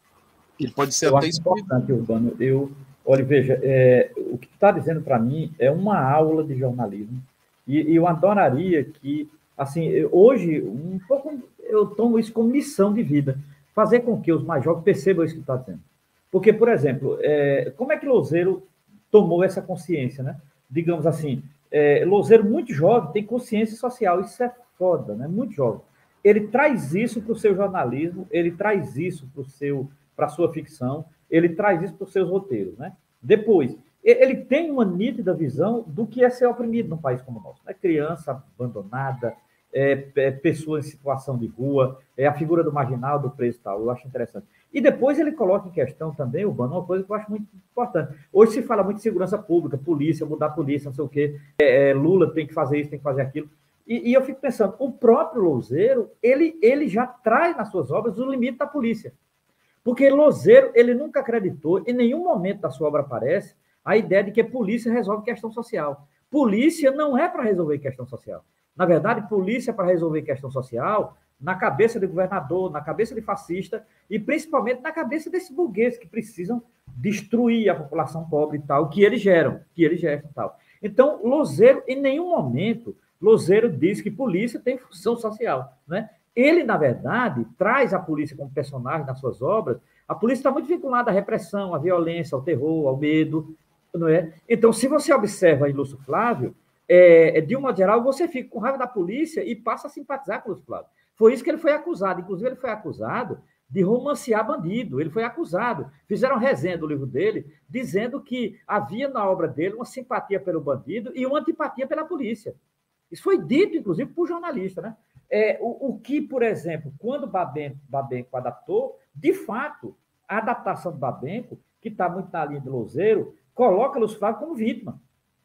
Ele pode ser Eu até acho excluído. importante, Urbano. Olha, veja, o que tu está dizendo para mim é uma aula de jornalismo e eu adoraria que, assim, hoje, um pouco, eu tomo isso como missão de vida, fazer com que os mais jovens percebam isso que tu está dizendo. Porque, por exemplo, como é que Louzeiro tomou essa consciência, né? Digamos assim, Louzeiro muito jovem tem consciência social, isso é foda, né? Muito jovem. Ele traz isso para o seu jornalismo, ele traz isso para a sua ficção, ele traz isso para os seus roteiros, né? Depois, ele tem uma nítida visão do que é ser oprimido num país como o nosso, né? Criança abandonada, pessoa em situação de rua, a figura do marginal, do preso e tal, eu acho interessante. E depois ele coloca em questão também, Urbano, uma coisa que eu acho muito importante. Hoje se fala muito de segurança pública, polícia, mudar a polícia, não sei o quê, Lula tem que fazer isso, tem que fazer aquilo. E eu fico pensando, o próprio Louzeiro, ele já traz nas suas obras o limite da polícia. Porque Louzeiro, ele nunca acreditou, em nenhum momento da sua obra aparece, a ideia de que polícia resolve questão social. Polícia não é para resolver questão social. Na verdade, polícia é para resolver questão social na cabeça de governador, na cabeça de fascista e principalmente na cabeça desses burgueses que precisam destruir a população pobre e tal, que eles geram e tal. Então, Louzeiro, em nenhum momento, Louzeiro diz que polícia tem função social, né? Ele, na verdade, traz a polícia como personagem nas suas obras. A polícia está muito vinculada à repressão, à violência, ao terror, ao medo, não é? Então, se você observa em Lúcio Flávio, de um modo geral, você fica com raiva da polícia e passa a simpatizar com o Lúcio Flávio. Foi isso que ele foi acusado. Inclusive, ele foi acusado de romancear bandido. Ele foi acusado. Fizeram resenha do livro dele, dizendo que havia na obra dele uma simpatia pelo bandido e uma antipatia pela polícia. Isso foi dito, inclusive, por jornalista, né? O que, por exemplo, quando Babenco adaptou, de fato, a adaptação do Babenco, que está muito na linha do Louzeiro, coloca Lúcio Flávio como vítima.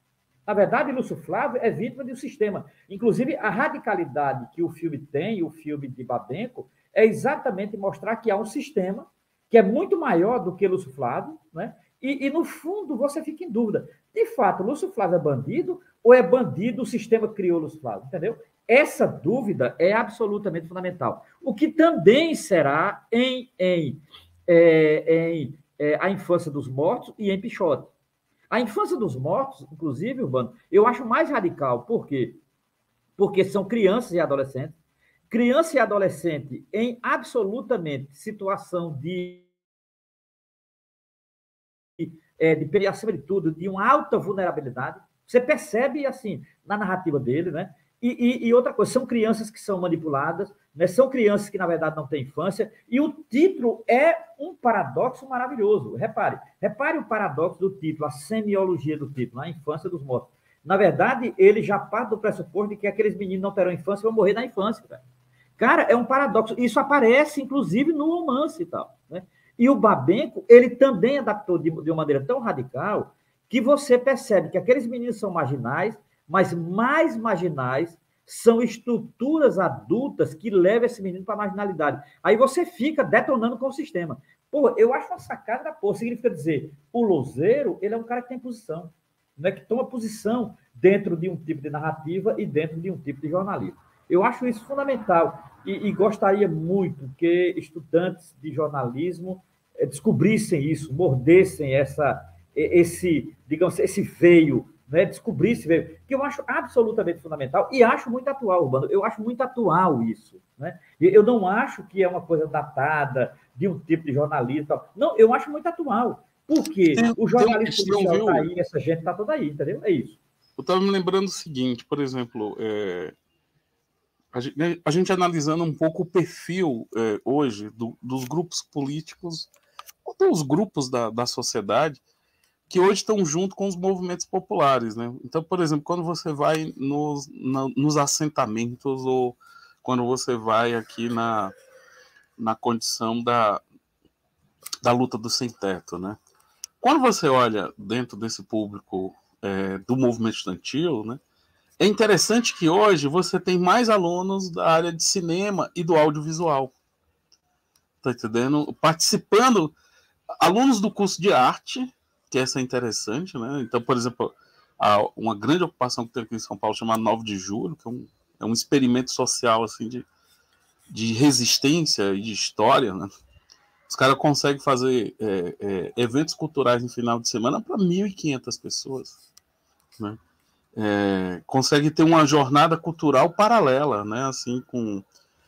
Na verdade, Lúcio Flávio é vítima de um sistema. Inclusive, a radicalidade que o filme tem, o filme de Babenco, é exatamente mostrar que há um sistema que é muito maior do que Lúcio Flávio, né? E no fundo, você fica em dúvida. De fato, Lúcio Flávio é bandido ou é bandido o sistema que criou Lúcio Flávio? Entendeu? Essa dúvida é absolutamente fundamental. O que também será em A Infância dos Mortos e em Pichote. A Infância dos Mortos, inclusive, Urbano, eu acho mais radical. Por quê? Porque são crianças e adolescentes. Criança e adolescente em absolutamente situação acima de tudo, de uma alta vulnerabilidade. Você percebe, assim, na narrativa dele, né? E outra coisa, são crianças que são manipuladas, né? São crianças que, na verdade, não têm infância, e o título é um paradoxo maravilhoso. Repare o paradoxo do título, a semiologia do título, a infância dos mortos. Na verdade, ele já parte do pressuposto de que aqueles meninos não terão infância e vão morrer na infância. Cara, é um paradoxo. Isso aparece, inclusive, no romance e tal, né? E o Babenco, ele também adaptou de uma maneira tão radical que você percebe que aqueles meninos são marginais, mas mais marginais são estruturas adultas que levam esse menino para a marginalidade. Aí você fica detonando com o sistema. Pô, eu acho uma sacada da porra. Significa dizer, o louzeiro, ele é um cara que tem posição, né? Que toma posição dentro de um tipo de narrativa e dentro de um tipo de jornalismo. Eu acho isso fundamental e gostaria muito que estudantes de jornalismo descobrissem isso, mordessem esse veio, né? Descobrissem veio, que eu acho absolutamente fundamental e acho muito atual, Urbano. Eu acho muito atual isso, né? Eu não acho que é uma coisa datada de um tipo de jornalismo. Tal. Não, eu acho muito atual. Porque o jornalismo policial está aí, essa gente está toda aí, entendeu? É isso. Eu estava me lembrando o seguinte, por exemplo, a gente analisando um pouco o perfil hoje dos grupos políticos, ou dos grupos da sociedade, que hoje estão junto com os movimentos populares, né? Então, por exemplo, quando você vai nos assentamentos ou quando você vai aqui na condição da luta do sem-teto, né? Quando você olha dentro desse público do movimento estudantil, né? É interessante que hoje você tem mais alunos da área de cinema e do audiovisual. Tá entendendo? Participando, alunos do curso de arte, que essa é interessante, né? Então, por exemplo, uma grande ocupação que tem aqui em São Paulo, chamada 9 de Julho, que é um experimento social assim, de resistência e de história, né? Os caras conseguem fazer eventos culturais no final de semana para 1.500 pessoas, né? Consegue ter uma jornada cultural paralela, né? Assim, com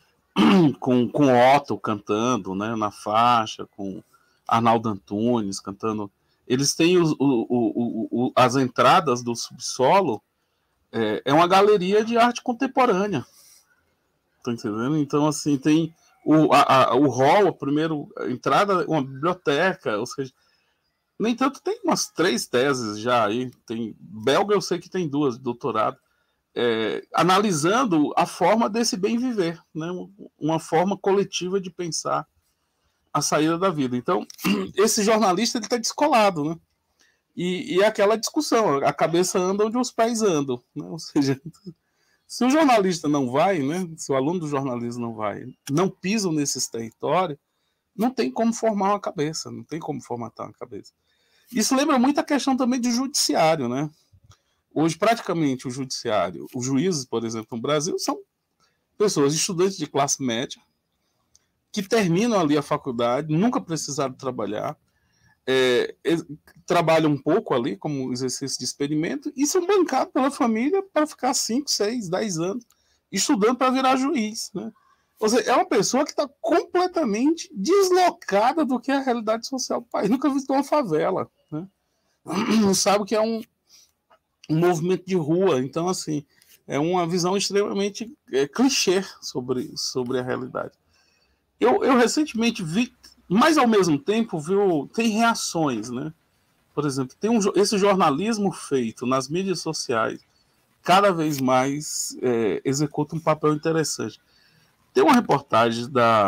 Otto cantando, né? Na faixa, com Arnaldo Antunes cantando. Eles têm as entradas do subsolo, é uma galeria de arte contemporânea. Tá entendendo? Então, assim, tem o hall, a primeira entrada, uma biblioteca, ou seja, no entanto, tem umas 3 teses já aí. Tem belga, eu sei que tem 2 de doutorado, analisando a forma desse bem viver, né? Uma forma coletiva de pensar a saída da vida. Então, esse jornalista ele está descolado, né? E aquela discussão, a cabeça anda onde os pés andam, né? Ou seja, se o jornalista não vai, né? Se o aluno do jornalismo não vai, não pisam nesses territórios, não tem como formar uma cabeça, não tem como formatar uma cabeça. Isso lembra muito a questão também do judiciário, né? Hoje, praticamente, o judiciário, os juízes, por exemplo, no Brasil, são pessoas, estudantes de classe média, que terminam ali a faculdade, nunca precisaram trabalhar, trabalham um pouco ali como exercício de experimento e são bancados pela família para ficar 5, 6, 10 anos estudando para virar juiz, né? Ou seja, é uma pessoa que está completamente deslocada do que é a realidade social do país. Nunca visitou uma favela, né? Não sabe o que é um movimento de rua. Então, assim, é uma visão extremamente clichê sobre a realidade. Eu recentemente vi, mas ao mesmo tempo tem reações, né? Por exemplo, tem esse jornalismo feito nas mídias sociais cada vez mais executa um papel interessante. Tem uma reportagem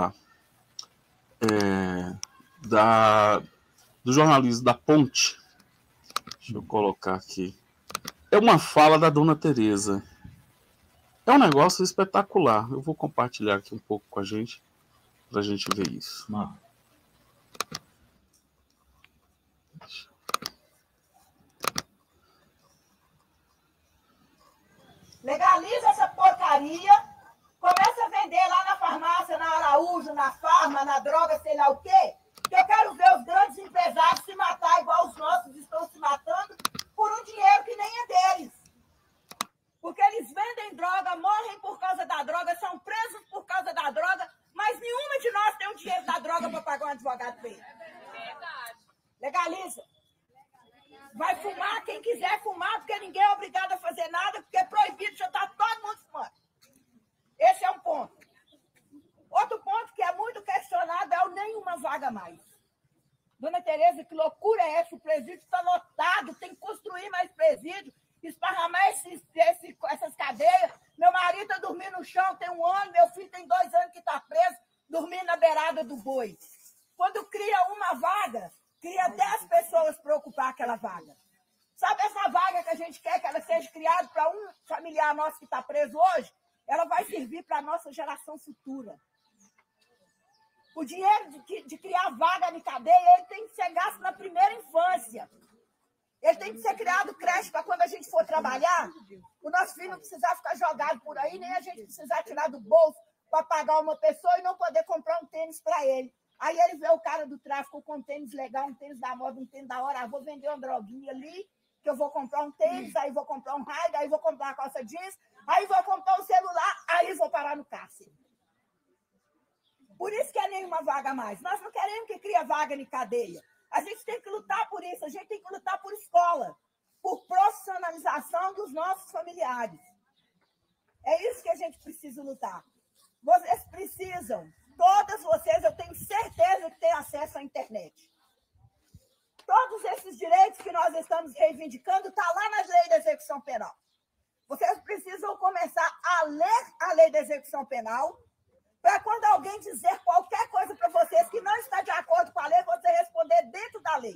do jornalismo da Ponte. Deixa eu colocar aqui. É uma fala da Dona Teresa. É um negócio espetacular. Eu vou compartilhar aqui um pouco com a gente, para a gente ver isso. Legaliza essa porcaria, começa a vender lá na farmácia, na Araújo, na farma, na droga, sei lá o quê, que eu quero ver os grandes empresários se matar igual os nossos estão se matando por um dinheiro que nem é deles. Porque eles vendem droga, morrem por causa da droga, são presos por causa da droga, mas nenhuma de nós tem o dinheiro da droga para pagar um advogado dele. Legaliza. Vai fumar quem quiser fumar, porque ninguém é obrigado a fazer nada, porque é proibido, já está todo mundo fumando. Esse é um ponto. Outro ponto que é muito questionado é o nenhuma vaga mais. Dona Tereza, que loucura é essa? O presídio está lotado, tem que construir mais presídio, esparramar essas cadeias. Meu marido está dormindo no chão, tem 1 ano, meu filho tem 2 anos que está preso, dormindo na beirada do boi. Quando cria uma vaga, cria 10 pessoas para ocupar aquela vaga. Sabe essa vaga que a gente quer que ela seja criada para um familiar nosso que está preso hoje? Ela vai servir para a nossa geração futura. O dinheiro de criar vaga de cadeia, ele tem que ser gasto na primeira infância. Ele tem que ser criado creche para quando a gente for trabalhar, o nosso filho não precisar ficar jogado por aí, nem a gente precisar tirar do bolso para pagar uma pessoa e não poder comprar um tênis para ele. Aí ele vê o cara do tráfico com um tênis legal, um tênis da moda, um tênis da hora, vou vender uma droguinha ali, que eu vou comprar um tênis, aí vou comprar um raio, aí vou comprar uma calça jeans, aí vou comprar um celular, aí vou parar no cárcere. Por isso que é nenhuma vaga a mais. Nós não queremos que crie vaga em cadeia. A gente tem que lutar por isso, a gente tem que lutar por escola, por profissionalização dos nossos familiares. É isso que a gente precisa lutar. Vocês precisam, todas vocês, eu tenho certeza que têm acesso à internet. Todos esses direitos que nós estamos reivindicando estão lá nas leis da execução penal. Vocês precisam começar a ler a lei da execução penal, para quando alguém dizer qualquer coisa para vocês que não está de acordo com a lei, você responder dentro da lei.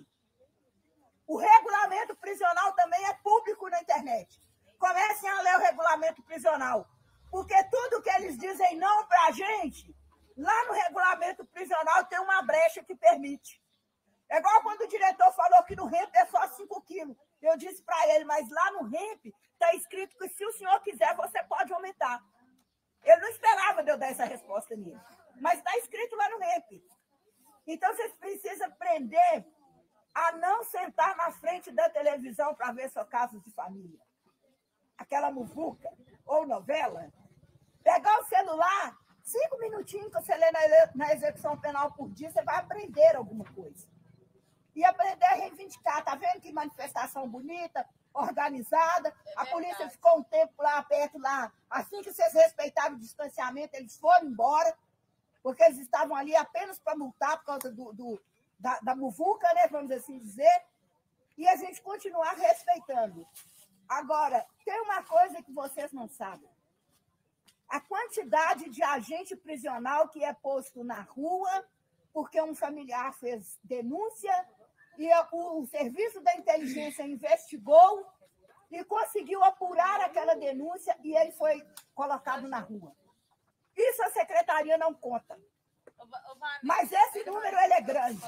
O regulamento prisional também é público na internet. Comecem a ler o regulamento prisional, porque tudo que eles dizem não para a gente, lá no regulamento prisional tem uma brecha que permite. É igual quando o diretor falou que no REMP é só 5 quilos. Eu disse para ele, mas lá no REMP está escrito que se o senhor quiser, você pode aumentar. Ele não esperava de eu dar essa resposta nele, mas está escrito lá no REMP. Então, vocês precisam aprender a não sentar na frente da televisão para ver seus casos de família. Aquela muvuca ou novela. Pegar o celular, 5 minutinhos que você lê na execução penal por dia, você vai aprender alguma coisa. E aprender a reivindicar. Está vendo que manifestação bonita, organizada? A polícia ficou um tempo lá perto, lá. Assim que vocês respeitaram o distanciamento, eles foram embora, porque eles estavam ali apenas para multar por causa da muvuca, né, vamos assim dizer, e a gente continuar respeitando. Agora, tem uma coisa que vocês não sabem. A quantidade de agente prisional que é posto na rua porque um familiar fez denúncia e o serviço da inteligência investigou e conseguiu apurar aquela denúncia e ele foi colocado na rua. Isso a secretaria não conta. Mas esse número ele é grande.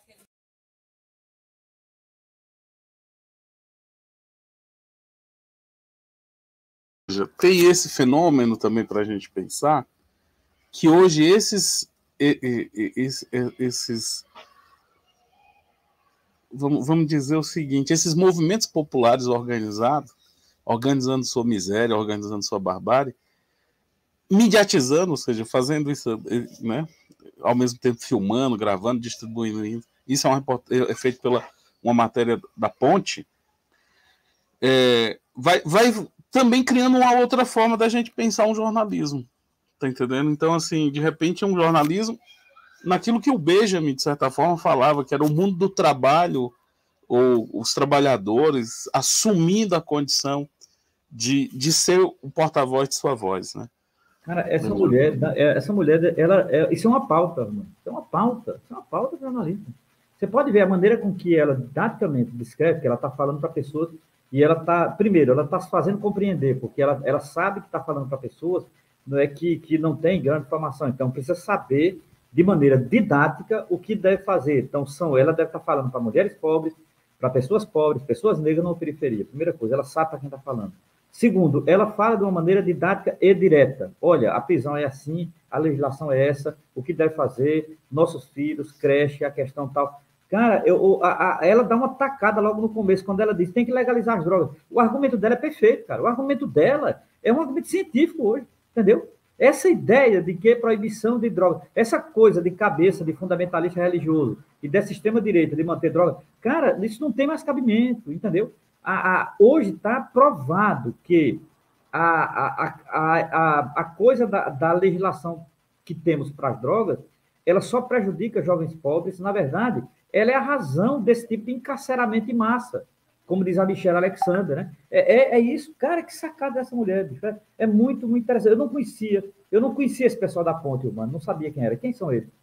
Tem esse fenômeno também para a gente pensar, que hoje esses vamos dizer o seguinte, esses movimentos populares organizados, organizando sua miséria, organizando sua barbárie, mediatizando, ou seja, fazendo isso, né, ao mesmo tempo filmando, gravando, distribuindo, isso é feito pela uma matéria da Ponte, vai também criando uma outra forma da gente pensar um jornalismo, tá entendendo? Então, assim, de repente, um jornalismo naquilo que o Benjamin, de certa forma, falava, que era o mundo do trabalho, ou os trabalhadores assumindo a condição de ser o porta-voz de sua voz, né? Cara, essa mulher, isso é uma pauta, mano. Isso é uma pauta jornalista. Você pode ver a maneira com que ela didaticamente descreve, que ela está falando para pessoas, e ela está, primeiro, ela está se fazendo compreender, porque ela sabe que está falando para pessoas, não é que não tem grande informação, então precisa saber de maneira didática o que deve fazer. Então, ela deve estar falando para mulheres pobres, para pessoas pobres, pessoas negras na periferia. Primeira coisa, ela sabe para quem está falando. Segundo, ela fala de uma maneira didática e direta. Olha, a prisão é assim, a legislação é essa, o que deve fazer, nossos filhos, creche, a questão tal. Cara, ela dá uma tacada logo no começo, quando ela diz tem que legalizar as drogas. O argumento dela é perfeito, cara. O argumento dela é um argumento científico hoje, entendeu? Essa ideia de que proibição de droga, essa coisa de cabeça de fundamentalista religioso e dessa extrema-direita de manter droga, cara, isso não tem mais cabimento, entendeu? Hoje está provado que a coisa da legislação que temos para as drogas, ela só prejudica jovens pobres. Na verdade, ela é a razão desse tipo de encarceramento em massa, como diz a Michelle Alexander, né? É isso, cara, que sacada dessa mulher, bicho. É muito, muito interessante. Eu não conhecia esse pessoal da Ponte, mano, não sabia quem era. Quem são eles?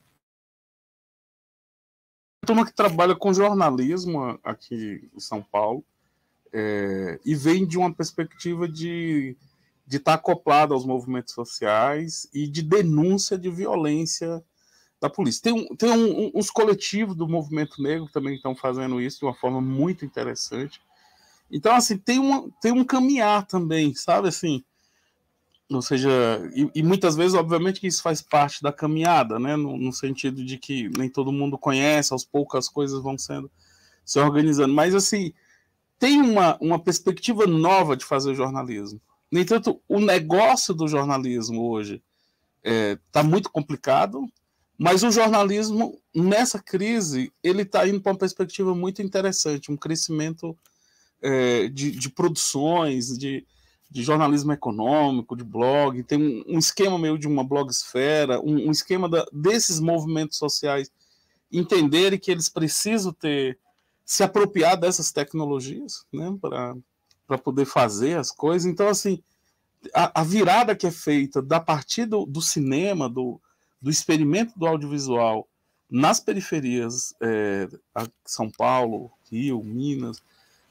Turma que trabalha com jornalismo aqui em São Paulo, e vem de uma perspectiva de estar acoplado aos movimentos sociais e de denúncia de violência da polícia. Tem uns coletivos do movimento negro que também estão fazendo isso de uma forma muito interessante. Então, assim, tem um caminhar também, sabe, assim, ou seja, e muitas vezes, obviamente, que isso faz parte da caminhada, né, no sentido de que nem todo mundo conhece, aos poucos as coisas vão se organizando, mas, assim, tem uma perspectiva nova de fazer jornalismo. No entanto, o negócio do jornalismo hoje está muito complicado, mas o jornalismo, nessa crise, ele está indo para uma perspectiva muito interessante, um crescimento de produções, de jornalismo econômico, de blog, tem um esquema meio de uma blogosfera, um esquema desses movimentos sociais entenderem que eles precisam se apropriar dessas tecnologias, né, para poder fazer as coisas. Então, assim, a virada que é feita da partir do cinema, do experimento do audiovisual nas periferias, São Paulo, Rio, Minas,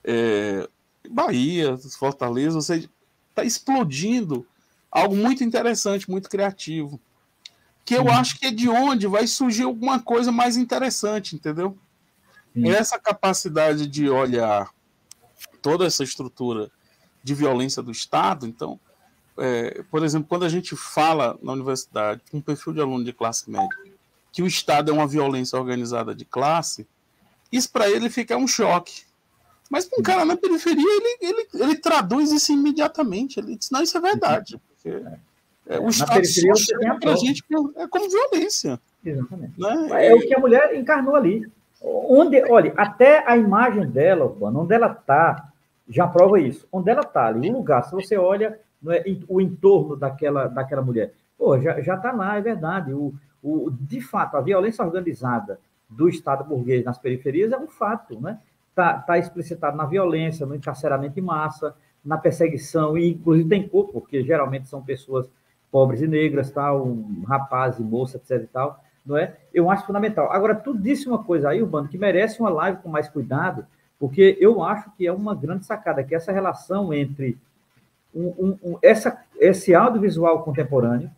Bahia, Fortaleza, ou seja, está explodindo algo muito interessante, muito criativo, que eu acho que é de onde vai surgir alguma coisa mais interessante, entendeu? Essa capacidade de olhar toda essa estrutura de violência do Estado. Então, por exemplo, quando a gente fala na universidade com um perfil de aluno de classe média que o Estado é uma violência organizada de classe, isso para ele fica um choque. Mas para um cara na periferia, ele traduz isso imediatamente. Ele diz, não, isso é verdade. Porque, o Estado só chega para a gente como violência. Exatamente. Né? É o que a mulher encarnou ali. Olha, até a imagem dela, onde ela está, já prova isso. Onde ela está ali, o lugar, se você olha o entorno daquela mulher, já está lá, é verdade. De fato, a violência organizada do Estado burguês nas periferias é um fato, né? Está explicitado na violência, no encarceramento em massa, na perseguição, e inclusive tem cor, porque geralmente são pessoas pobres e negras, rapaz e moça, etc. e tal, não é? Eu acho fundamental. Agora, tu disse uma coisa aí, Urbano, que merece uma live com mais cuidado, porque eu acho que é uma grande sacada, que essa relação entre esse audiovisual contemporâneo,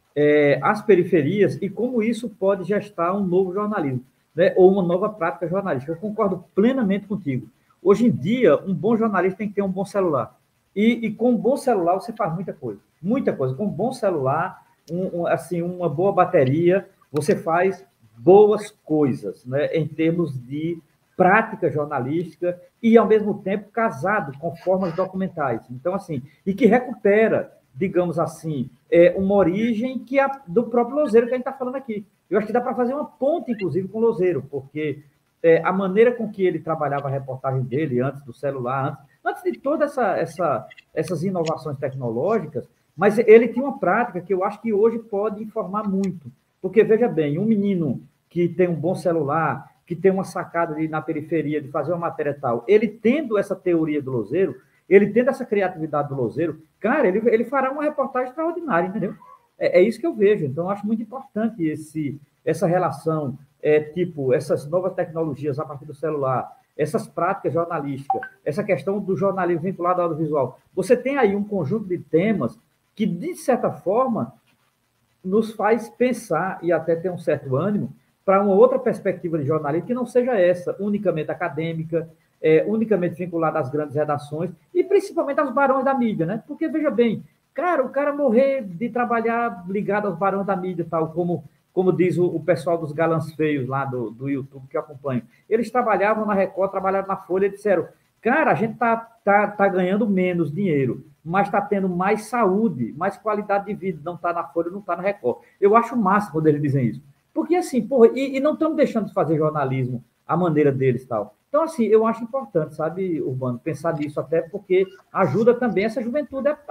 as periferias, e como isso pode gestar um novo jornalismo, né, ou uma nova prática jornalística. Eu concordo plenamente contigo. Hoje em dia, um bom jornalista tem que ter um bom celular. E com um bom celular você faz muita coisa. Muita coisa. Com um bom celular, assim, uma boa bateria, você faz boas coisas, né, em termos de prática jornalística e, ao mesmo tempo, casado com formas documentais. Então, assim, e que recupera, digamos assim, uma origem que é do próprio Louzeiro que a gente está falando aqui. Eu acho que dá para fazer uma ponte, inclusive, com o Louzeiro, porque a maneira com que ele trabalhava a reportagem dele, antes do celular, antes de todas essas inovações tecnológicas, mas ele tinha uma prática que eu acho que hoje pode informar muito. Porque, veja bem, um menino que tem um bom celular, que tem uma sacada na periferia de fazer uma matéria tal, ele tendo essa teoria do Louzeiro, ele tendo essa criatividade do Louzeiro, cara, ele fará uma reportagem extraordinária, entendeu? É isso que eu vejo. Então, eu acho muito importante essa relação, tipo, essas novas tecnologias a partir do celular, essas práticas jornalísticas, essa questão do jornalismo vinculado ao audiovisual. Você tem aí um conjunto de temas que, de certa forma, nos faz pensar e até ter um certo ânimo para uma outra perspectiva de jornalismo que não seja essa, unicamente acadêmica, unicamente vinculada às grandes redações e principalmente aos barões da mídia, né? Porque, veja bem, cara, o cara morrer de trabalhar ligado aos barões da mídia, tal como diz o pessoal dos galãs feios lá do YouTube que eu acompanho. Eles trabalhavam na Record, trabalhavam na Folha e disseram, cara, a gente tá ganhando menos dinheiro, mas está tendo mais saúde, mais qualidade de vida, não está na Folha, não está na Record. Eu acho massa quando eles dizem isso. Porque, assim, porra, e não estamos deixando de fazer jornalismo à maneira deles e tal. Então, assim, eu acho importante, sabe, Urbano, pensar nisso, até porque ajuda também essa juventude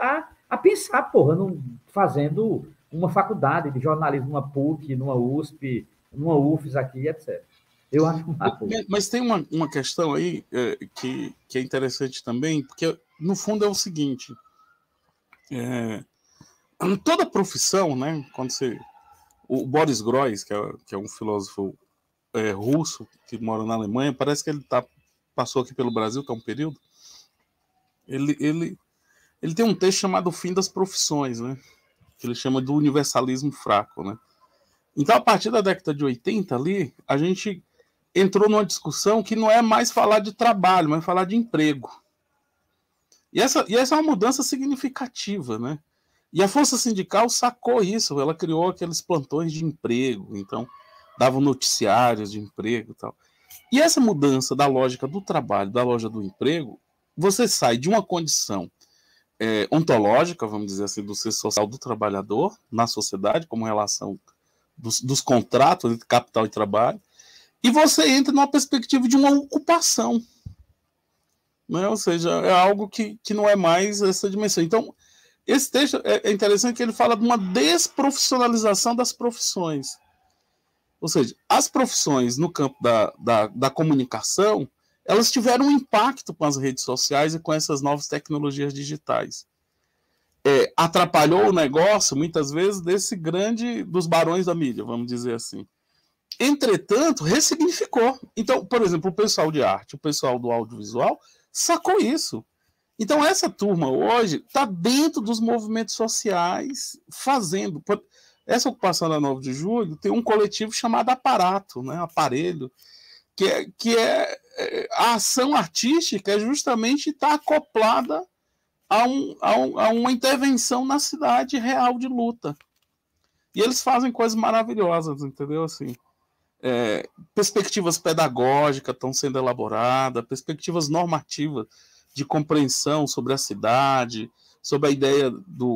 a pensar, porra, fazendo uma faculdade de jornalismo numa PUC, numa USP, numa UFES aqui, etc. Eu acho mas tem uma questão aí que é interessante também, porque no fundo é o seguinte, toda profissão, né, quando o Boris Groys, que é um filósofo russo que mora na Alemanha, parece que ele passou aqui pelo Brasil, que é um período, ele tem um texto chamado O Fim das Profissões, né, que ele chama do universalismo fraco, né. Então, a partir da década de 80 ali, a gente entrou numa discussão que não é mais falar de trabalho, mas falar de emprego. E essa é uma mudança significativa, né? E a Força Sindical sacou isso, ela criou aqueles plantões de emprego, então dava noticiários de emprego e tal. E essa mudança da lógica do trabalho, da lógica do emprego, você sai de uma condição ontológica, vamos dizer assim, do ser social do trabalhador na sociedade, como relação dos contratos entre capital e trabalho, e você entra numa perspectiva de uma ocupação, né? Ou seja, é algo que não é mais essa dimensão. Então, esse texto é interessante que ele fala de uma desprofissionalização das profissões. Ou seja, as profissões no campo da comunicação, elas tiveram um impacto com as redes sociais e com essas novas tecnologias digitais. Atrapalhou o negócio, muitas vezes, dos barões da mídia, vamos dizer assim. Entretanto, ressignificou. Então, por exemplo, o pessoal de arte, o pessoal do audiovisual, sacou isso. Então, essa turma hoje está dentro dos movimentos sociais, fazendo. Essa ocupação da 9 de julho tem um coletivo chamado Aparato, né? Aparelho, que é a ação artística é justamente estar acoplada a uma intervenção na cidade real de luta. E eles fazem coisas maravilhosas, entendeu? Assim, perspectivas pedagógicas estão sendo elaboradas, perspectivas normativas de compreensão sobre a cidade, sobre a ideia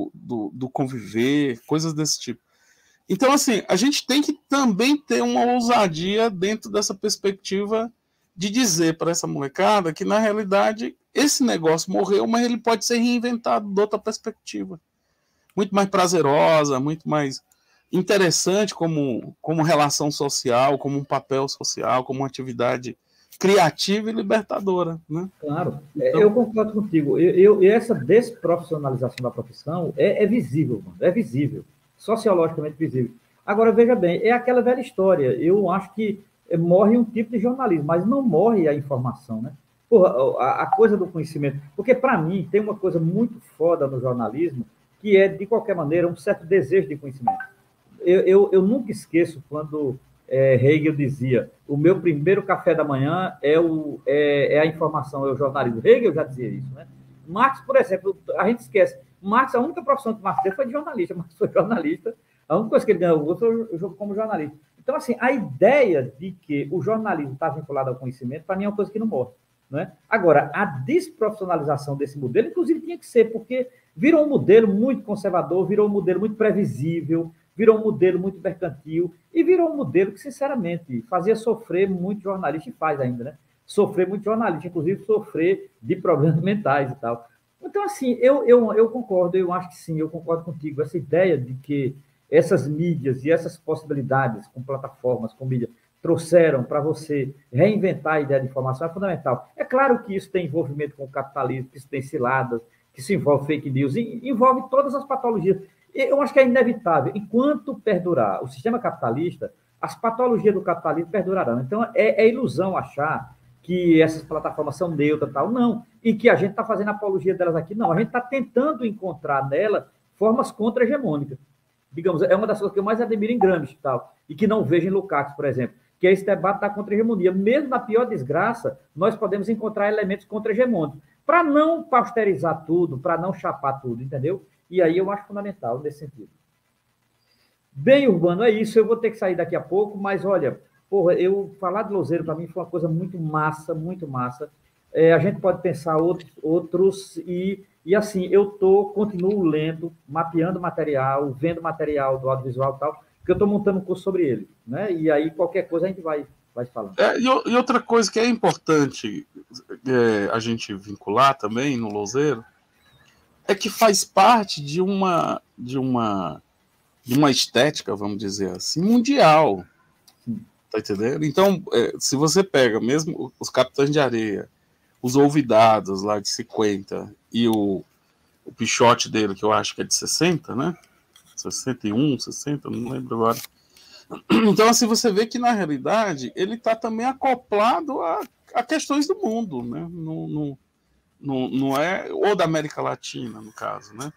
do conviver, coisas desse tipo. Então, assim, a gente tem que também ter uma ousadia dentro dessa perspectiva de dizer para essa molecada que, na realidade, esse negócio morreu, mas ele pode ser reinventado de outra perspectiva. Muito mais prazerosa, muito mais interessante como relação social, como um papel social, como uma atividade criativa e libertadora, né? Claro, então, eu concordo contigo. Essa desprofissionalização da profissão é visível, mano, é visível, sociologicamente visível. Agora, veja bem, é aquela velha história. Eu acho que morre um tipo de jornalismo, mas não morre a informação, né? Porra, a coisa do conhecimento. Porque, para mim, tem uma coisa muito foda no jornalismo, que é, de qualquer maneira, um certo desejo de conhecimento. Eu nunca esqueço quando Hegel dizia: o meu primeiro café da manhã é a informação, é o jornalismo. Hegel já dizia isso, né? Marx, por exemplo, a gente esquece. Marx, a única profissão que Marx teve foi de jornalista. Marx foi jornalista. A única coisa que ele ganhou foi como jornalista. Então, assim, a ideia de que o jornalismo está vinculado ao conhecimento, para mim, é uma coisa que não morre. Né? Agora, a desprofissionalização desse modelo, inclusive, tinha que ser, porque virou um modelo muito conservador, virou um modelo muito previsível, virou um modelo muito mercantil e virou um modelo que, sinceramente, fazia sofrer muito jornalista, e faz ainda, né? Sofrer muito jornalista, inclusive sofrer de problemas mentais e tal. Então, assim, eu concordo, eu acho que sim, eu concordo contigo. Essa ideia de que essas mídias e essas possibilidades com plataformas, com mídia, trouxeram para você reinventar a ideia de informação é fundamental. É claro que isso tem envolvimento com o capitalismo, que isso tem ciladas, que isso envolve fake news, e envolve todas as patologias. Eu acho que é inevitável. Enquanto perdurar o sistema capitalista, as patologias do capitalismo perdurarão. Então, é ilusão achar que essas plataformas são neutras e tal. Não. E que a gente está fazendo apologia delas aqui. Não. A gente está tentando encontrar nela formas contra-hegemônicas. Digamos, é uma das coisas que eu mais admiro em Gramsci e tal, e que não vejo em Lukács, por exemplo, que é esse debate da contra-hegemonia. Mesmo na pior desgraça, nós podemos encontrar elementos contra-hegemônicos, para não pasteurizar tudo, para não chapar tudo, entendeu? E aí eu acho fundamental nesse sentido. Bem, Urbano, é isso. Eu vou ter que sair daqui a pouco, mas olha, porra, falar de Louzeiro para mim foi uma coisa muito massa, muito massa. A gente pode pensar outros e assim, eu continuo lendo, mapeando material, vendo material do audiovisual e tal, porque eu estou montando um curso sobre ele, né? E aí qualquer coisa a gente vai falando. E outra coisa que é importante a gente vincular também no Louzeiro é que faz parte de uma estética, vamos dizer assim, mundial. Tá entendendo? Então, se você pega mesmo os Capitães de Areia, os Olvidados lá de 50 e o Pichote dele, que eu acho que é de 60, né? 61, 60, não lembro agora. Então, assim, você vê que, na realidade, ele está também acoplado a questões do mundo, né? Não é... Ou da América Latina, no caso, né?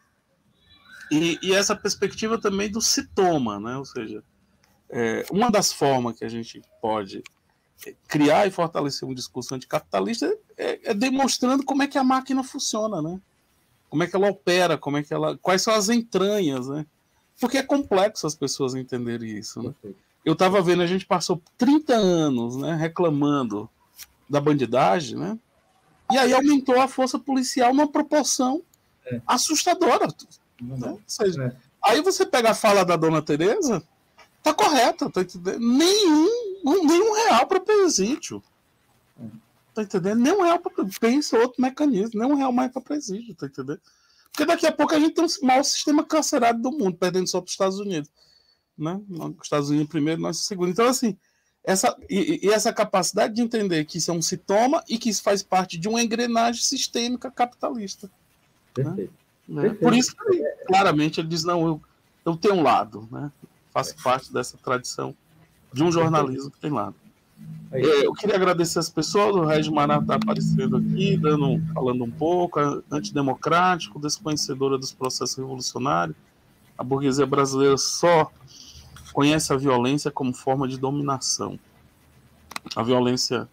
E essa perspectiva também do sintoma, né? Ou seja, uma das formas que a gente pode criar e fortalecer um discurso anticapitalista é demonstrando como é que a máquina funciona, né? Como é que ela opera, quais são as entranhas, né? Porque é complexo as pessoas entenderem isso, né? Eu estava vendo, a gente passou 30 anos, né, reclamando da bandidagem, né? E aí aumentou a força policial numa proporção assustadora. Né? Ou seja, aí você pega a fala da dona Tereza, tá correta, tá entendendo? Nenhum real para presídio. Tá entendendo? Nem um real para pensa outro mecanismo, nem um real mais para presídio, tá entendendo? Porque daqui a pouco a gente tem o maior sistema carcerário do mundo, perdendo só para os Estados Unidos. Né? Os Estados Unidos primeiro, nós segundo. Então, assim, essa capacidade de entender que isso é um sintoma e que isso faz parte de uma engrenagem sistêmica capitalista. Perfeito. Né? Perfeito. Por isso que, claramente, ele diz, não, eu tenho um lado, né? Faço parte dessa tradição de um jornalismo que tem lado. Eu queria agradecer as pessoas, o Regis Maná está aparecendo aqui, falando um pouco, antidemocrático, desconhecedora dos processos revolucionários. A burguesia brasileira só conhece a violência como forma de dominação. A violência...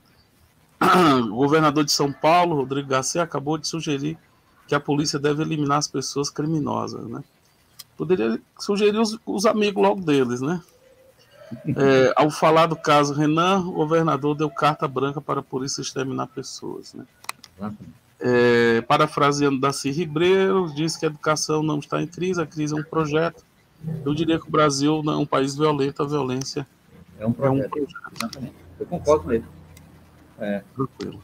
O governador de São Paulo, Rodrigo Garcia, acabou de sugerir que a polícia deve eliminar as pessoas criminosas, né? Poderia sugerir os amigos logo deles, né? Ao falar do caso Renan, o governador deu carta branca para a polícia exterminar pessoas, né? Parafraseando Darcy Ribeiro, diz que a educação não está em crise, a crise é um projeto. Eu diria que o Brasil não é um país violento, a violência é um projeto. Exatamente. Eu concordo com ele. Tranquilo.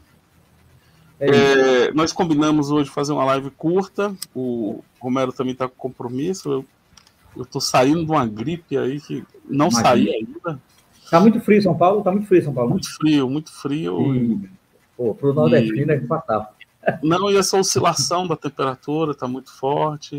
Nós combinamos hoje fazer uma live curta. O Romero também está com compromisso. Eu estou saindo de uma gripe aí que não saí ainda. Está muito frio em São Paulo? Está muito frio em São Paulo. Muito frio, muito frio. Para o nordestino é fatal. Não, e essa oscilação da temperatura está muito forte.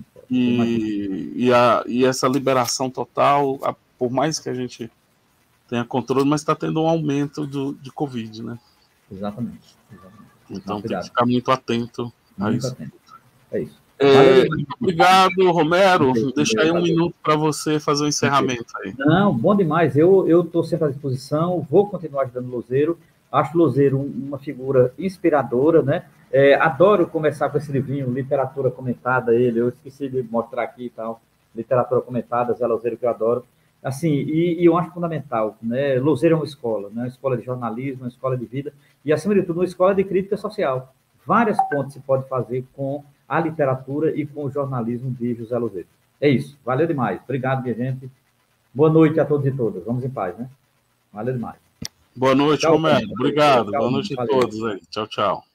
E essa liberação total, por mais que a gente tenha controle, mas está tendo um aumento de Covid, né? Exatamente. Então tem que ficar muito atento a isso. Atento. É isso. Obrigado, Romero. Deixa aí um minuto para você fazer o encerramento aí. Não, bom demais. Eu estou sempre à disposição, vou continuar ajudando o Louzeiro. Acho o Louzeiro uma figura inspiradora, né? Adoro começar com esse livrinho, Literatura Comentada, eu esqueci de mostrar aqui e tal. Literatura Comentada, Zé Louzeiro, que eu adoro. Assim, e eu acho fundamental, né? Louzeiro é uma escola, né? Uma escola de jornalismo, uma escola de vida, e, acima de tudo, uma escola de crítica social. Várias pontes se pode fazer com a literatura e com o jornalismo de José Louzeiro. É isso, valeu demais. Obrigado, minha gente. Boa noite a todos e todas. Vamos em paz, né? Valeu demais. Boa noite, Romero. Obrigado. Boa noite a todos aí. Tchau, tchau.